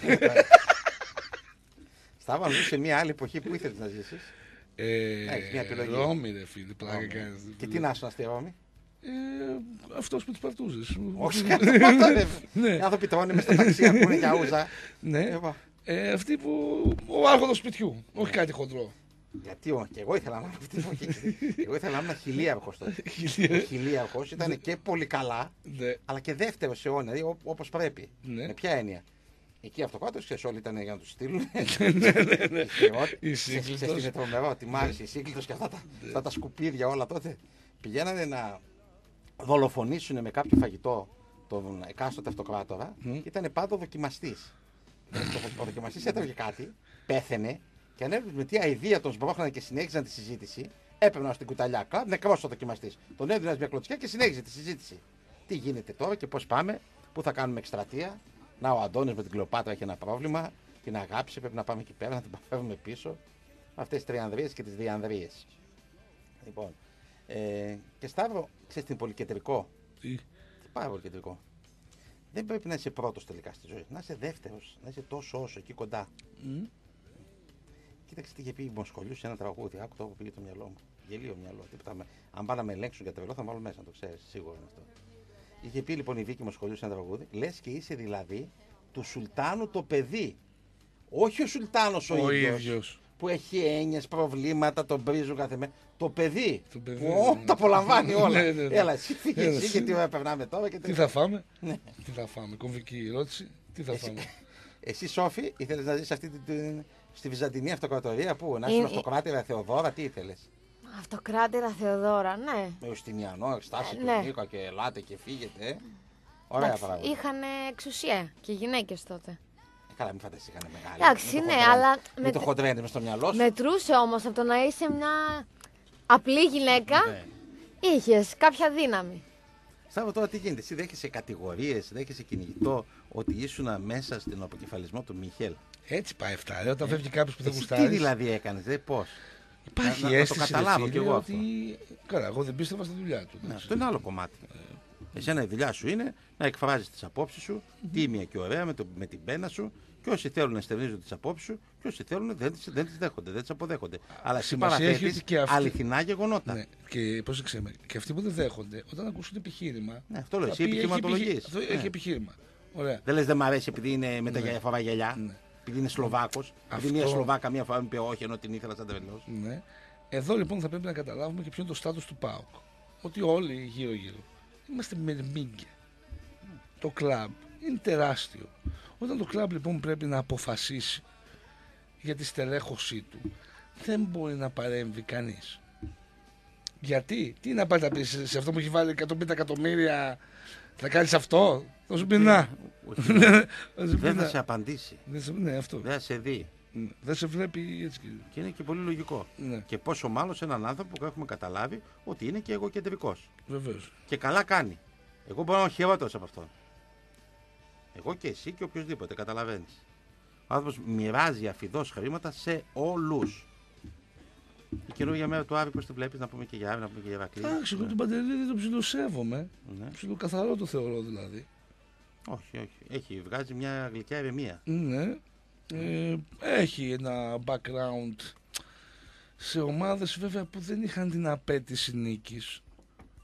Στάβα να ζεις σε μια άλλη εποχή που ήθελες να ζήσεις. Ε, Έχεις μια επιλογή. Ρώμη, ρε φίλε, πλάκα κάνεις. Και τι να σου να στη Ρώμη. Ε, αυτός με τους παρτούζες. Όχι, κατά δεν. Ναι. Οι άνθρωποι τρώνε μες στα ταξία που είναι για ούζα. Ναι. Εγώ. Ε, αυτοί που. Ο άρχοντος σπιτιού. Όχι κάτι χοντρό. Γιατί ο- και εγώ ήθελα να είμαι αυτή την εποχή. Εγώ ήθελα να είμαι χιλίαρχος τότε. Ο Χιλία. χιλίαρχος ήταν και πολύ καλά, Ναι. αλλά και δεύτερο σε αιώνα, δηλαδή όπως πρέπει. Ναι. Με ποια έννοια. Εκεί αυτοκράτο, ξέρεις, όλοι ήταν για να του στείλουν. Η Ξέρεις τι Σύγκλιτος. είναι τρομερό, τη Μάρση, η Σύγκλιτος και αυτά τα, αυτά τα σκουπίδια όλα τότε. Πηγαίνανε να δολοφονήσουν με κάποιο φαγητό τον εκάστοτε αυτοκράτορα και ήταν πάντα ο δοκιμαστής. Ο δοκιμαστής έτρωγε κάτι, πέθαινε και αν έβλεπε με τι αηδία τον σμπρώχνανε και συνέχιζαν τη συζήτηση, έπαιρναν στην κουταλιά κλαμπ, νεκρός ο δοκιμαστής. Τον έδιναν μια κλωτσιά και συνέχιζε τη συζήτηση. Τι γίνεται τώρα και πώς πάμε, πού θα κάνουμε εκστρατεία. Να, ο Αντώνης με την Κλεοπάτρα έχει ένα πρόβλημα, την αγάπησε, πρέπει να πάμε εκεί πέρα, να την φέρουμε πίσω. Αυτές τις τριανδρίες και τις διανδρίες. Λοιπόν, ε, και Σταύρο, ξέρεις τι είναι πολύ κεντρικό. Τι. Πάρα πολύ κεντρικό. Δεν πρέπει να είσαι πρώτος τελικά στη ζωή. Να είσαι δεύτερος, να είσαι τόσο όσο εκεί κοντά. Μμ. Κοίταξε τι είχε πει η Μοσχολιού σε ένα τραγούδι. Άκου το που πήγε το μυαλό μου. Γελίο μυαλό. Τίποτα με... Αν πάνε να με ελέγξουν για τρελό, θα βάλω μέσα, να το ξέρει. Σίγουρα είναι αυτό. Είχε πει λοιπόν η Βίκη Μοσχολιού σε ένα τραγούδι. Λες και είσαι δηλαδή του Σουλτάνου το παιδί. Όχι ο Σουλτάνος ο, Ο ίδιος, ίδιος. που έχει έννοιες, προβλήματα, τον πρίζουν κάθε μέρα. Το παιδί. Το παιδί, που ναι. τα απολαμβάνει όλα. Ναι, ναι, ναι. Έλα, εσύ φύγε Έλα, εσύ, εσύ. γιατί ωραία περνάμε τώρα. Και Τι θα φάμε. Ναι. Τι θα φάμε. Κομβική ερώτηση. Τι θα Εσύ- φάμε. Εσύ, Σόφη, ήθελες να ζεις αυτή την, την- στη Βυζαντινή Αυτοκρατορία, πού, να είσαι Είναι- αυτοκράτηρα Θεοδόρα, τι ήθελες. Αυτοκράτηρα Θεοδόρα, ναι. Με Ιουστινιανό, στάση Ε, του ναι. Νίκα και ελάτε και φύγετε. ε. Ωραία Εντάξει, πράγματα. είχαν εξουσία και γυναίκες τότε. Ε, καλά, μην φανταστείς είχανε μεγάλη. Εντάξει, Μην το ναι, χοντρένεις. αλλά Μην με- το χοντρένεις μες στο μυαλό σου. Μετρούσε όμως από το να είσαι μια απλή γυναίκα, Ναι. είχες κάποια δύναμη. Σταύρο, τώρα τι γίνεται. Εσύ δέχεσαι κατηγορίες, δέχεσαι κυνηγητό ότι ήσουν μέσα στην αποκεφαλισμό του Μιχέλ. Έτσι πάει αυτά. Ρε, όταν φεύγει κάποιο που δεν Εσύ τι γουστάρει. δηλαδή έκανες, δε πώς. Υπάρχει Να- να το αίσθηση. ρε καταλάβω φίλε, κι εγώ ότι... Καλά, εγώ δεν πίστευα στη δουλειά του. Ναι, εντάξει. αυτό είναι άλλο κομμάτι. Εσένα η δουλειά σου είναι να εκφράζεις τις απόψεις σου, τίμια και ωραία με, το, με την πένα σου. Και όσοι θέλουν να στερνίζουν τις απόψεις σου, και όσοι θέλουν δεν τις, δεν τις δέχονται, δεν τις αποδέχονται. Αλλά εσύ σημασία έχει παραθέτεις ότι και αυτοί- αληθινά γεγονότα. Ναι. Και πρόσεξε με. Και αυτοί που δεν δέχονται, όταν ακούσουν επιχείρημα. Ναι, αυτό λέω, θα εσύ πει, έχει επιχειρηματολογείς. επιχει- Αυτό Ναι. έχει επιχείρημα. Ωραία. Δεν λες δεν μ' αρέσει επειδή είναι με τα Ναι. φορά γυαλιά, Ναι. επειδή είναι Σλοβάκος. Επειδή Αυτό- μια Σλοβάκα μία φορά μου είπε όχι ενώ την ήθελα σαν τρελός. Ναι. Εδώ λοιπόν θα πρέπει να καταλάβουμε και ποιο είναι το στάτους του ΠΑΟΚ. Ότι όλοι γύρω-γύρω είμαστε μερμήγκια. Το κλαμπ είναι τεράστιο. Όταν το κλαμπ λοιπόν πρέπει να αποφασίσει για τη στελέχωσή του, δεν μπορεί να παρέμβει κανείς. Γιατί, τι να πάει να πει σε σε αυτό που έχει βάλει εκατόν πενήντα εκατομμύρια, θα κάνεις αυτό, θα σου πει να. Όχι, Θα σου πει δεν θα να. σε απαντήσει. Δεν σε- Ναι, αυτό. Δεν θα σε δει. Ναι. Δεν σε βλέπει έτσι κύριε. Και είναι και πολύ λογικό. Ναι, Και πόσο μάλλον σε έναν άνθρωπο που έχουμε καταλάβει ότι είναι και εγωκεντρικός. βεβαίως. Και καλά κάνει. Εγώ μπορώ να είμαι χειρότερος από αυτόν. Εγώ και εσύ και οποιοδήποτε, καταλαβαίνεις. Ο άνθρωπος μοιράζει αφιδώς χρήματα σε όλους. Η καινούργια μέρα του Άρη, πώς τη βλέπεις, να πούμε και για Άρη, να πούμε και για Ηρακλή. Εντάξει, εγώ τον Παντελίδη τον ψιλοσέβομαι. Ναι. Ψιλοκαθαρό το θεωρώ δηλαδή. Όχι, όχι. Έχει, βγάζει μια γλυκιά ηρεμία. Ναι. Ε, έχει ένα background σε ομάδες βέβαια που δεν είχαν την απέτηση νίκης.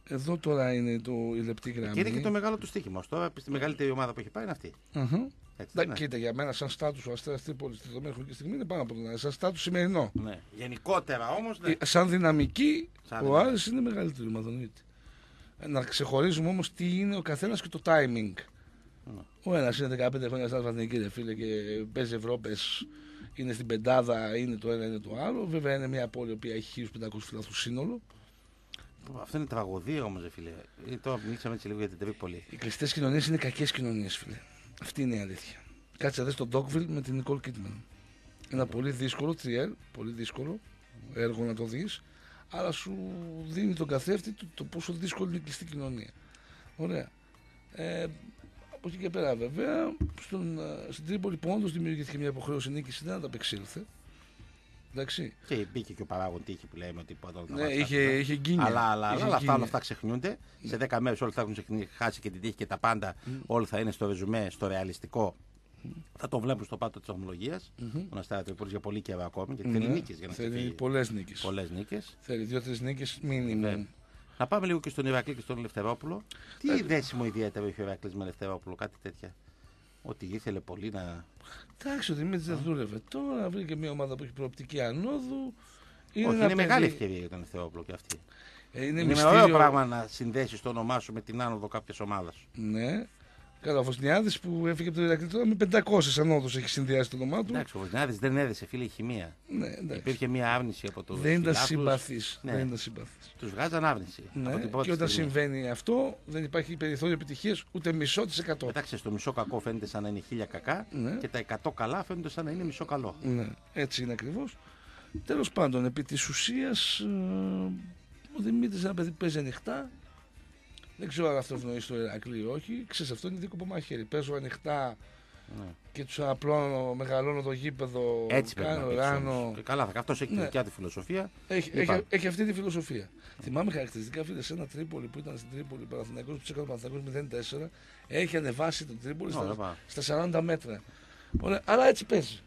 Εδώ τώρα είναι το, η λεπτή γραμμή. Και είναι και το μεγάλο του στοίχημα. Τώρα στη μεγαλύτερη ομάδα που έχει πάει είναι αυτή. Uh-huh. Έτσι, Να, ναι. κοίτα, για μένα, σαν στάτους ο Αστέρας Τρίπολης στη δεδομένη χρονική στιγμή είναι πάνω από τον Άρη. Σαν στάτους σημερινό. Ναι. Γενικότερα όμως. Ναι. Ε, Σαν δυναμική, Σαν ο δυναμική. Άρης είναι μεγαλύτερη ομάδα. εννοείται. Ε, Να ξεχωρίζουμε όμως τι είναι ο καθένας και το timing. Mm. Ο ένας είναι δεκαπέντε χρόνια στα Αθηνική, ρε φίλε, και παίζει Ευρώπες, είναι στην πεντάδα, είναι το ένα, είναι το άλλο. Βέβαια είναι μια πόλη που έχει χίλιους πεντακόσιους φιλάθλους σύνολο. Αυτό είναι τραγωδία όμως, ρε φίλε. Ε, Τώρα μιλήσαμε έτσι λίγο για την Τρίπολη. Οι κλειστές κοινωνίες είναι κακές κοινωνίες, φίλε. Αυτή είναι η αλήθεια. Κάτσε να δεις τον Dogville με την Nicole Kidman. Ένα πολύ δύσκολο, τριέλ, πολύ δύσκολο έργο να το δεις, αλλά σου δίνει τον καθρέφτη το, το πόσο δύσκολη είναι η κλειστή κοινωνία. Ωραία. Ε, από εκεί και πέρα, βέβαια, στον, στην Τρίπολη που όντως δημιουργήθηκε μια υποχρέωση νίκης, δεν ανταπεξήλθε. Εντάξει. Και μπήκε και ο παράγον τύχη που λέμε ότι ποτέ δεν Ναι, είχε, είχε γκίνια. Αλλά, αλλά, είχε αλλά αυτά, όλα γκίνια. αυτά ξεχνιούνται. Σε δέκα μέρες όλοι θα έχουν χάσει και την τύχη και τα πάντα. Όλοι θα είναι στο ρεζουμέ, στο ρεαλιστικό. Θα το βλέπουν στο πάτο της ομολογίας. Ο Αστέρα Τρίπολης για πολύ καιρό ακόμη. Γιατί θέλει Ναι, νίκες για να θέλει ξεφύγει. πολλές νίκες. Πολλές νίκες. Θέλει δύο-τρεις νίκες μήνυμου. Ναι. Να πάμε λίγο και στον Ηρακλή και στον Ελευθερόπουλο. Τι δέσιμο ιδιαίτερο έχει ο Ηρακλής με Ελευθερόπουλο, κάτι τέτοια. Ότι ήθελε πολύ να. Εντάξει, ο Δημήτρης δεν δούλευε τώρα, βρήκε μια ομάδα που έχει προοπτική ανόδου. Όχι, ένα είναι μεγάλη παιδί- ευκαιρία για τον Ελευθερόπουλο και αυτή. Ε, είναι Είναι μυστήριο... ωραίο πράγμα να συνδέσει το όνομά σου με την άνοδο κάποια ομάδα. Ναι. Καλά, ο Φωσνιάδης που έφυγε από το Ηρακλή τώρα με πεντακόσιες ανόδους έχει συνδυάσει το όνομά του. Εντάξει, ο Βοσνιάδης δεν έδεσε, φίλε, η χημεία. Ναι, εντάξει. Υπήρχε μια άρνηση από το. Δεν ήταν συμπαθής. Ναι. Δεν ήταν συμπαθής. Του βγάζαν άρνηση. Ναι. Από την πρώτη Και όταν στιγμή. συμβαίνει αυτό, δεν υπάρχει περιθώριο επιτυχίας ούτε μισό της εκατό. Εντάξει, στο μισό κακό φαίνεται σαν να είναι χίλια κακά Ναι. και τα εκατό καλά φαίνονται σαν να είναι μισό καλό. Ναι, έτσι είναι ακριβώς. Τέλος πάντων, επί της ουσίας, ε, ο Δημήτρης ένα παιδί που παίζει ανοιχτά. Δεν ξέρω αν αυτό ευνοεί στο Ηρακλή ή όχι. Ξέρεις, αυτό είναι δίκοπο μαχαίρι. Παίζω ανοιχτά Ναι. και τους απλώνω, μεγαλώνω το γήπεδο. Έτσι πρέπει να κάνω παίξεις ράνο. όμως. Ε, Καλά, θα αυτό έχει τη Ναι. δικιά του φιλοσοφία. Έχει, Είπα. έχει, έχει αυτή τη φιλοσοφία. Θυμάμαι χαρακτηριστικά, φίλε, σε ένα Τρίπολη που ήταν στην Τρίπολη, Παναθηναϊκός που τσέκανε Παναθηναϊκός μηδέν τέσσερα, έχει ανεβάσει τον Τρίπολη Ωραία, στα, πάμε. στα σαράντα μέτρα. Ωραία, αλλά έτσι παίζει.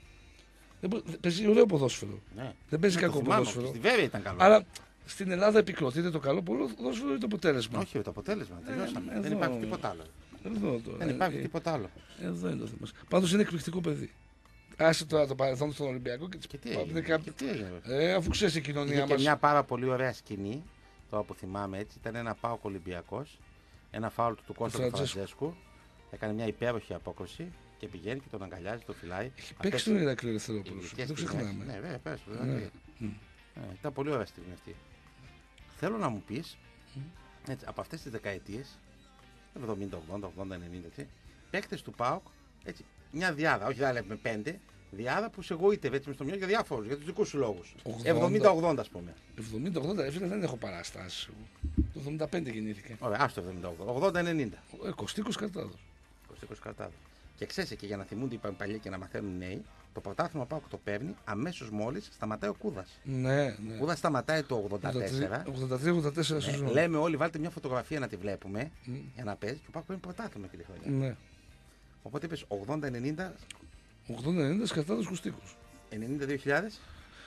Δεν μπο- παίζει ωραίο ποδόσφαιρο. Ναι. Δεν παίζει Ναι, κακό το θυμάμαι, ποδόσφαιρο. Στη Βέρεια ήταν καλό. Αλλά στην Ελλάδα επικροτείται το καλό ποδόσφαιρο ή το αποτέλεσμα. Όχι, το αποτέλεσμα. Τελειώσαμε. εδώ- Δεν υπάρχει τίποτα άλλο. Εδώ, τώρα, Δεν υπάρχει ε, τίποτα άλλο. εδώ είναι το θέμα. Πάντως είναι εκπληκτικό παιδί. Άσε τώρα το παρελθόν στον Ολυμπιακό και, Και τι τις- έγινε. κάποιοι- Και τι έγινε. Ε, αφού ξέρει η Είχε κοινωνία και μας. μια πάρα πολύ ωραία σκηνή, τώρα που θυμάμαι έτσι, ήταν ένα ΠΑΟΚ Ολυμπιακός, ένα φάουλ του, του Κώστα του Φραντζέσκου. Φραντζέσκου, έκανε μια υπέροχη απόκριση και πηγαίνει και τον αγκαλιάζει, τον φυλάει. Έχει παίξει τον Ηρακλή Ελευθερόπουλος. ειδικές Δεν το στιγμές. ξεχνάμε. Ναι, βέβαια, πες, βέβαια, Ναι. ναι. Μμ. Ε, ήταν πολύ ωραία στιγμή αυτή. Θέλω να μου πεις, έτσι, από αυτές τις δεκαετίες, εβδομήντα, ογδόντα, ογδόντα, ενενήντα, έτσι, παίκτες του ΠΑΟΚ, έτσι, μια διάδα, όχι διάδα με πέντε, διάδα που σε εγωίτευε έτσι μες στο μυαλό για διάφορους, για τους δικούς σου λόγους. ογδόντα. εβδομήντα ογδόντα, ας πούμε. εβδομήντα ογδόντα, ρε φίλε, δεν έχω παραστάσει. Το εβδομήντα πέντε γεννήθηκε. Ωραία, άστο εβδομήντα ογδόντα, ογδόντα ενενήντα. Ε, Κωστίκος Καρτάδος. Κωστίκος Καρτάδος. Και ξέρεις, και για να θυμούνται οι παλιοί και να μαθαίνουν οι νέοι, το πρωτάθλημα ΠΑΟΚ το παίρνει αμέσως μόλις σταματάει ο Κούδας. Ναι, ναι. Ο Κούδας σταματάει το ογδόντα τέσσερα. ογδόντα τρία ογδόντα τέσσερα Ναι, σεζόν. λέμε όλοι, βάλτε μια φωτογραφία να τη βλέπουμε Μμ. για να παίζει και ο ΠΑΟΚ παίρνει πρωτάθλημα εκείνη τη χρονιά. Ναι. Οπότε είπες ογδόντα ενενήντα, ογδόντα ενενήντα Καρτάδος Κωστίκος. ενενήντα δύο χιλιάδες.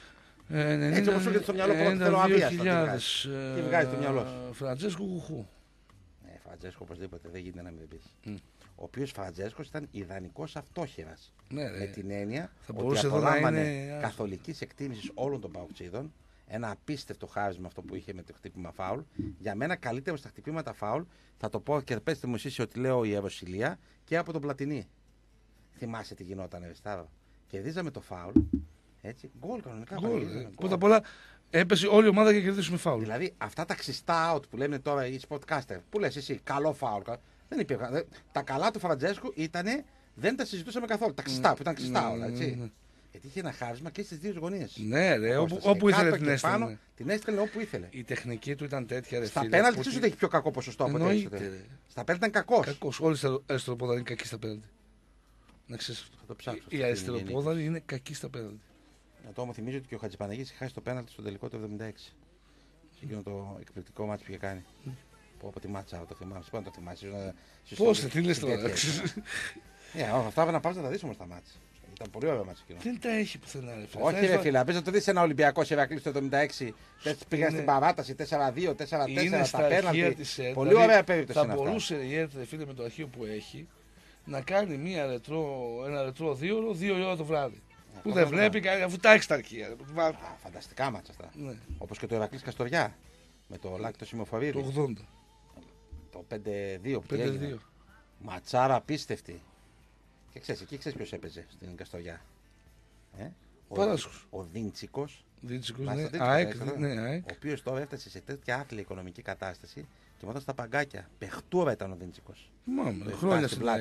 Ε, Έτσι όπως έρχεται στο μυαλό, πρώτα θέλω αβίαστα, τι χιλιάδες. Τι βγάζει στο μυαλό σου? Φραντζέσκο Κουχού. Ναι, Φραντζέσκο οπωσδήποτε, δεν γίνεται να μην πεις. Μμ. Ο οποίος Φραντζέσκος ήταν ιδανικός αυτόχερας. Ναι, ρε. Με την έννοια Θα ότι μπορούσε εδώ να απολάμβανε είναι- καθολικής εκτίμησης όλων των παουξίδων. Ένα απίστευτο χάρισμα αυτό που είχε με το χτύπημα φάουλ. Για μένα καλύτερο στα χτυπήματα φάουλ, θα το πω και πέστε μου εσείς ότι λέω η Ιεροσυλία και από τον Πλατινί. Θυμάσαι τι γινόταν, Ευστάρο. Κερδίζαμε το φάουλ. Έτσι, γκολ κανονικά. Γκολ, πανηγύριζαμε, ε. γκολ. Πρώτα απ' όλα έπεσε όλη η ομάδα για να κερδίσουμε φάουλ. Δηλαδή αυτά τα ξιστά out που λένε τώρα οι sportcaster, που λες εσύ, καλό φάουλ. κα- Δεν υπήρχαν. Δεν- Τα καλά του Φραντζέσκου ήτανε, δεν τα συζητούσαμε καθόλου. Τα ξιστά που ήταν ξιστά ναι, όλα, ναι, έτσι. ναι. Γιατί είχε ένα χάρισμα και στις δύο γωνίες. Ναι, ρε, Ο όπου, Κώστας. όπου Και ήθελε κάτω την και πάνω, έστελνε. την έστελνε όπου ήθελε. Η τεχνική του ήταν τέτοια, ρε Στα φίλε. πέναλτι που ξέρεις ότι- ότι έχει πιο κακό ποσοστό από ό,τι Εννοείται, έχετε. ρε. Στα πέναλτι ήταν κακός. Κακός. Όλοι οι αριστεροπόδαροι είναι κακοί στα πέναλτι. Να ξέρεις αυτό. Θα το ψάξω. Οι αριστεροπόδαροι είναι κακοί στα πέναλτι. Να το όμως θυμίζω ότι και ο Χατζηπαναγής είχε χάσει το πέναλτι στο τελικό του εβδομήντα έξι. Σε εκείνο το εκπληκτικό μάτσο που είχε κάνει. Που από τη μάτσα το θυμάμαι. Σπάνω το θυμάσαι. ίσως να- ίσως Πώς, στην- τι λες στην τώρα. τέτοια. Ε, αυτά να πας να τα δεις όμως τα μάτσα. Ήταν πολύ ωραίο μάτσο εκείνο. Δεν τα έχει πουθενά, ρε φίλε. Όχι, Θα ρε έσβα- φίλε, πες το δεις ένα Ολυμπιακό Ηρακλής το εβδομήντα έξι. Πήγα Είναι- στην παράταση τέσσερα δύο, τέσσερα Είναι τέσσερα, τα στα αρχεία πέναλτι. της ΕΡΤ. Πολύ Δηλαδή, ωραία περίπτωση θα είναι αυτά. μπορούσε η ΕΡΤ, ρε φίλε, με το αρχείο που έχει, να κάνει μια ρετρό, ένα ρετρό δύο ώρο, δύο η ώρα το βράδυ. Που δεν αυτό βλέπει, κανένα, αφού τα έχει στα αρχεία. ρε, που βάζει. Α, φανταστικά μάτσα αυτά. Ναι, Όπως και το Ηρακλής Καστοριά. Με το Λάκη το το Σημεοφορίδη. ογδόντα. Το πέντε δύο που πέντε έγινε. δύο. Ματσάρα απίστευτη. Και ξέρεις, εκεί ξέρεις ποιος έπαιζε στην Καστοριά. Ε? Ο, Παράσχος. ο Δίντσικος, Δίτσικος, Μάλιστα, ναι. Δίτσικος, ΑΕΚ, έξω, ναι, ΑΕΚ. ο οποίος τώρα έφτασε σε τέτοια άθλια οικονομική κατάσταση και μετά στα παγκάκια. Πεχτούρα ήταν ο Δίντσικος. Μάμα, Το χρόνια εφτά στην στην ΑΕΚ.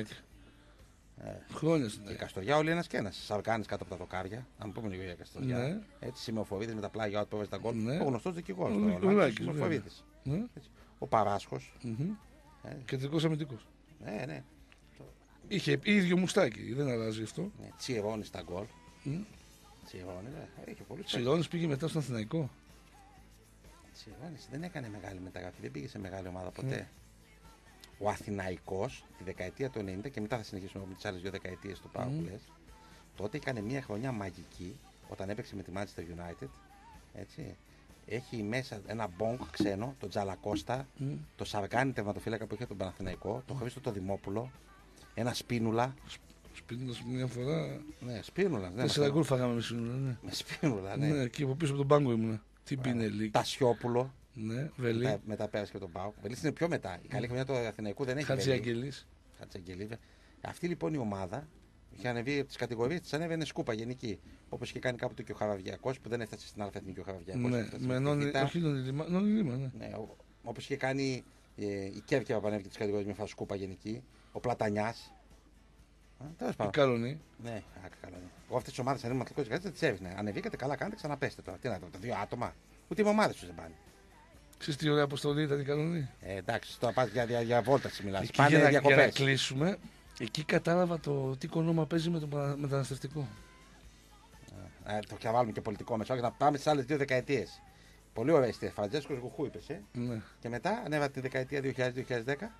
Χρόνια στην Και η ΑΕΚ. Καστοριά όλοι ένας και ένας. Σαρκάνης κάτω από τα δοκάρια. Αν πούμε λίγο για Καστοριά. Ναι. Έτσι, Σημεοφορίδης με τα πλάγια που έβαζε τα γκολ. Ναι. Ο γνωστός δικηγόρος. Ο τώρα, Λάκης, ο Λάκης βέβαια. Σημεοφορίδης. Ναι. Έτσι. Ο Παράσχος. Μμμ. Ε, Κεντρικός αμυντικός. ναι, ναι. Είχε ίδιο μουστάκι, δεν αλλάζει αυτό. ναι. Τσιρώνει στα γκολ. Μμ. Τσιρώνει, ναι. Έχει πολύ Τσιρώνης πήγε μετά στον Αθηναϊκό. Τσιρώνης δεν έκανε μεγάλη μεταγραφή, δεν πήγε σε μεγάλη ομάδα ποτέ. Ο Αθηναϊκός τη δεκαετία του ενενήντα και μετά θα συνεχίσουμε με τις άλλες δύο δεκαετίες του Πάου που λες, τότε έκανε μια χρονιά μαγική όταν έπαιξε με τη Manchester United. Έτσι. Έχει μέσα ένα μπονκ ξένο, τον Τζαλακώστα, Μμ. το Σαργάνη τερματοφύλακα που είχε τον Παναθηναϊκό, τον Χρήστο το Δημόπουλο, ένα Σπίνουλα. Σπίνοντας μια φορά. Ναι, Σπίνουλα. Ναι, Τέσσερα με- γκολ φάγαμε με Σπίνουλα, ναι. με Σπίνουλα, ναι. Ναι, εκεί από πίσω από τον πάγκο ήμουνα. Τι Πινελίκ. Τασιόπουλο. Ναι, Βελή. Μετά, μετά πέρασε και τον Πάο. Βελής είναι πιο μετά. Η καλή χρονιά του Αθηναϊκού δεν έχει Βελή. Χατζιαγγελής. Χατζαγγελίδη. Αυτή λοιπόν η ομάδα είχε ανεβεί από τι κατηγορίε τη, ανέβαινε σκούπα γενική. Όπω είχε κάνει κάποτε και ο Χαραβιακό που δεν έφτασε στην Αλφα Εθνική ο Χαραβιακό. Ναι, με νόνι, όχι νόνι λίμα, νόνι λίμα, ναι. Ναι, όπω είχε κάνει ε, η Κέρκυρα που ανέβηκε τι κατηγορίε με φάση σκούπα γενική. Ο Πλατανιά. Τέλο Η πάντων. Καλονή. Ναι, α, καλά. Ναι. Εγώ αυτέ τι ομάδε ανέβηκαν αθλητικό δεν τι έριχνε. Ανεβήκατε καλά, κάνετε, ξαναπέστε τώρα. Τι να τα δύο άτομα. Ούτε οι ομάδε του δεν πάνε. Ξέρεις τι ωραία αποστολή ήταν η Καλονή. Ε, εντάξει, τώρα πα για, για, για βόλταση μιλά. Εκεί Πάνε για, να, για να διακοπέ. κλείσουμε, εκεί κατάλαβα το τι κονόμα παίζει με το μετα- μεταναστευτικό. Ε, το θα βάλουμε και πολιτικό μέσα, για να πάμε στι άλλε δύο δεκαετίε. Πολύ ωραία ιστορία. Φραντζέσκο Γουχού είπε. Ε. Ναι. Και μετά ανέβα τη δεκαετία δύο χιλιάδες με δύο χιλιάδες δέκα.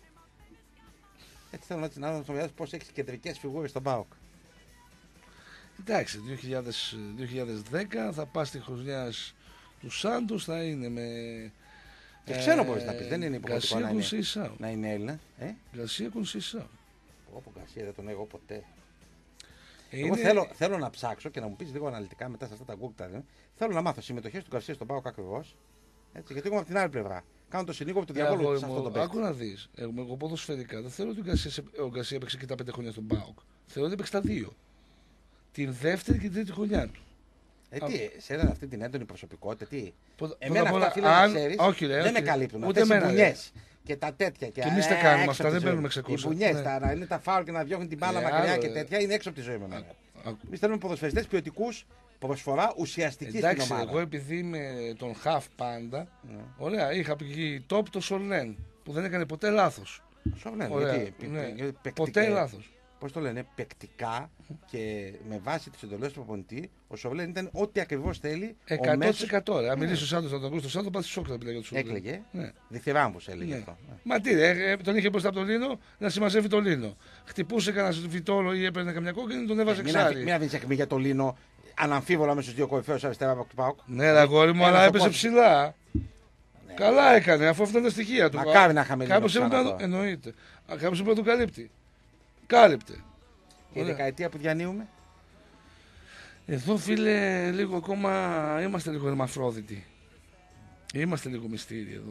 Έτσι θέλω να να σχολιάσω πώ έχει κεντρικέ φιγούρε στον ΠΑΟΚ. Εντάξει, δύο χιλιάδες, δύο χιλιάδες δέκα θα πας στη χρονιά του Σάντος, θα είναι με... Και ξένο μπορείς να πεις, δεν είναι υποχρεωτικό να Γκαρσία είναι. Κονσεϊσάου. Να είναι Έλληνα. Ε, Γκαρσία Κονσεϊσάου. όπου Γκαρσία δεν τον έχω ποτέ. Είναι... Εγώ θέλω, θέλω να ψάξω και να μου πει λίγο αναλυτικά μετά σε αυτά τα γκούκτα. Ε. Θέλω να μάθω συμμετοχέ του Γκαρσία στον ΠΑΟΚ ακριβώ. Γιατί εγώ από την άλλη πλευρά. Κάνω το συνήγορο του διαβόλου Αγόρι σε μου, αυτό το άκου παίκτη. να δεις. Εγώ, εγώ ποδοσφαιρικά δεν θέλω ότι ο Γκαρσία, σε- ο Γκαρσία έπαιξε και τα πέντε χρόνια στον ΠΑΟΚ. Θέλω ότι έπαιξε τα δύο. Την δεύτερη και την τρίτη χρονιά του. Ε, τι, σε έναν αυτή την έντονη προσωπικότητα, τι. Πρώτα- Εμένα πρώτα απ' αυτά όλα, φίλε αν- να ξέρεις, όχι, ρε, δεν όχι, με ρε. καλύπτουν. Ούτε Αυτές οι εμένα, ρε. μπουνιές και τα τέτοια. Και, Και εμείς τα ε, κάνουμε έξω αυτά, από τη δεν ζωή παίρνουμε μου. ξεκούρσα. Οι μπουνιές, Ναι. τα, να είναι τα φάουλ και να διώχνουν την μπάλα Ε, μακριά άλλο, και ε. τέτοια είναι έξω από τη ζωή μου. Άκου. Εμεί θέλουμε ποδοσφαιριστές ποιοτικούς, προσφορά ουσιαστική στην Εντάξει, ομάδα. εγώ επειδή είμαι τον Χαφ πάντα, Ναι. ωραία, είχα πει top το Σολέν που δεν έκανε ποτέ λάθος. Σω λένε, Ωραία, γιατί, πι- ναι. γιατί παικτικά- Ποτέ λάθος. Πώς το λένε, παικτικά και με βάση τις εντολές του προπονητή, ο Σοβλέν ήταν ό,τι ακριβώς θέλει. ο εκατό μέσος- τοις εκατό ρε. Αν μιλήσει ο Σάντος, θα τον ακούσει το Σάντο, πας στη σόκρα να μιλάει για του Έκλαιγε. Ναι. Διθυράμβος έλεγε Ναι. αυτό. Ναι. Μα τι, ρε, ε, τον είχε μπροστά από τον Λίνο να συμμαζεύει τον Λίνο. Χτυπούσε κανένα βιτόλο ή έπαιρνε καμιά κόκκινη, τον έβαζε Μην αφη- ξάρι. μην αφήνεις εκμή για το Λίνο, αναμφίβολα με στους δύο κορυφαίους αριστερά από του ΠΑΟΚ. Ναι, ρε αγόρι μου, Ένας αλλά ο έπεσε κόσμος. ψηλά. Ναι. Καλά έκανε, αφού αυτά είναι τα στοιχεία του. Μακάρι να είχαμε Κάπως Λίνο έπρεπε να ξανά το. τώρα. Εννοείται. Κάπως έπρεπε να το καλύπτει. Κάλυπτε. Και η Ωραία. δεκαετία που διανύουμε. Εδώ φίλε, λίγο ακόμα είμαστε λίγο ερμαφρόδιτοι. Είμαστε λίγο μυστήριοι εδώ.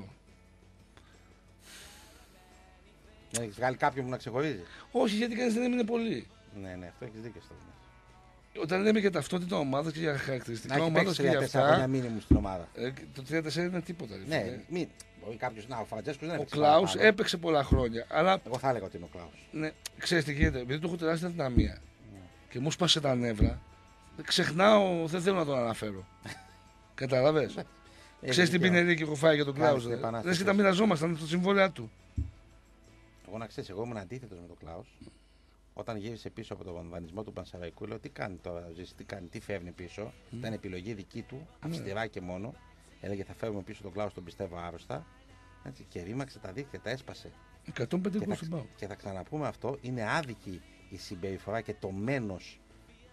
Δεν έχεις βγάλει κάποιον που να ξεχωρίζει. Όχι, γιατί κανείς δεν έμεινε πολύ. Ναι, ναι, αυτό έχεις δίκιο στο. Όταν λέμε για ταυτότητα ομάδα και για Να χαρακτηριστικά έχει ομάδα παίξει και για τρία τέσσερα χρόνια αυτά. μήνυμου στην ομάδα. ε, Το τρία τέσσερα είναι τίποτα. Ρε, φίλε. Ναι, μην. Μπορεί κάποιο να. Ο Φραντζέσκο δεν Ο έπαιξε Κλάου παραπάνω. έπαιξε πολλά χρόνια. Αλλά Εγώ θα έλεγα ότι είναι ο Κλάου. ναι, ξέρει τι γίνεται. Επειδή του έχω τεράστια δυναμία και μου σπάσε τα νεύρα, ξεχνάω, δεν θέλω να τον αναφέρω. Κατάλαβε. Ξέρει τι πινερίκι έχω φάει για τον Κάνεις Κλάου. την Λε επανάσταση. και τα μοιραζόμασταν στο συμβόλαιο του. Εγώ να ξέρει, εγώ ήμουν αντίθετο με τον Κλάου. Όταν γύρισε πίσω από τον δανεισμό του Πανσεραϊκού, λέω τι κάνει τώρα, ο Ζήση, τι κάνει, τι φέρνει πίσω. Ήταν επιλογή δική του, αυστηρά και μόνο. Έλεγε θα φέρουμε πίσω τον Κλάου, τον πιστεύω άρρωστα. Έτσι, και ρήμαξε τα δίχτυα, τα έσπασε. εκατόν πέντε Και γκολ θα, στον Πάο. και θα ξαναπούμε αυτό, είναι άδικη η συμπεριφορά και το μένος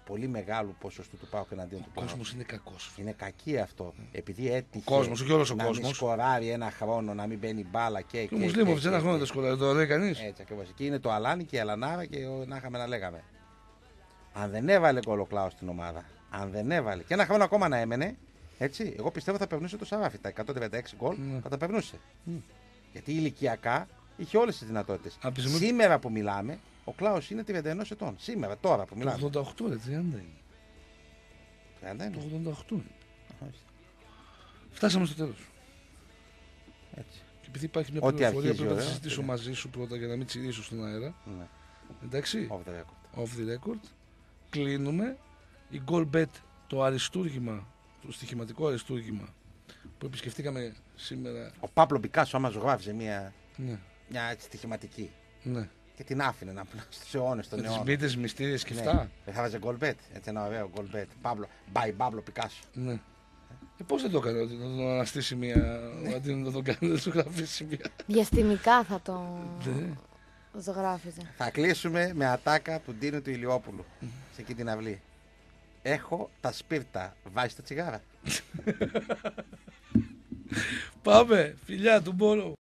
πολύ μεγάλου ποσοστού του ΠΑΟΚ εναντίον του Ο ΠΑΟΚ. κόσμος είναι κακός. Είναι κακή αυτό. Επειδή έτυχε Ο κόσμος, όχι όλος ο να κόσμος. μην σκοράρει ένα χρόνο, να μην μπαίνει μπάλα και. Και και- ο Μουσλίμοβιτς και- ένα και- χρόνο δεν σκοράρει, το λέει κανείς. Έτσι ακριβώς. Εκεί είναι το Αλάνι και η Αλανάρα και ο- να είχαμε να λέγαμε. Αν δεν έβαλε γκολ ο Κλάους στην ομάδα, αν δεν έβαλε και ένα χρόνο ακόμα να έμενε, έτσι, εγώ πιστεύω θα περνούσε το Σαράφι. Τα εκατόν τριάντα έξι γκολ Ναι. θα τα περνούσε. Γιατί ηλικιακά είχε όλες τις δυνατότητες. Από τη στιγμή- Σήμερα που μιλάμε, ο Κλάους είναι τριάντα ένα ετών. Σήμερα, τώρα που Το μιλάμε. ογδόντα οκτώ, ρε, τριάντα είναι. τριάντα ένα. Το ογδόντα οκτώ είναι. Όχι. Φτάσαμε στο τέλος. Έτσι. Και επειδή υπάρχει μια Ό,τι πληροφορία αρχίζει, πρέπει να τη ωραία. συζητήσω μαζί σου πρώτα για να μην τσιρίσω στον αέρα. Ναι. Εντάξει. Off the record. Off the record. Κλείνουμε. Η GoalBet, το αριστούργημα, το στοιχηματικό αριστούργημα που επισκεφτήκαμε σήμερα. Ο Πάπλο Πικάσο, άμα ζωγράφιζε μια, Ναι, μια έτσι στοιχηματική ναι. και την άφηνε να πούμε στους αιώνες των Με τις αιώνων. μπίτες, μυστήριες και Ναι. αυτά. Δεν θα βάζε γκολμπέτ. Έτσι ένα ωραίο γκολμπέτ. Παύλο. By Παύλο Πικάσο. Ναι. Ε, πώς δεν το έκανε, ότι να τον αναστήσει μία, αντί να τον κάνει, να του γραφήσει μία. Διαστημικά θα το Ναι. ζωγράφιζε. Θα κλείσουμε με ατάκα του Ντίνου του Ηλιόπουλου σε εκείνη την αυλή. Έχω τα σπίρτα. Βάζεις τα τσιγάρα. Πάμε, φιλιά του Μπόρο.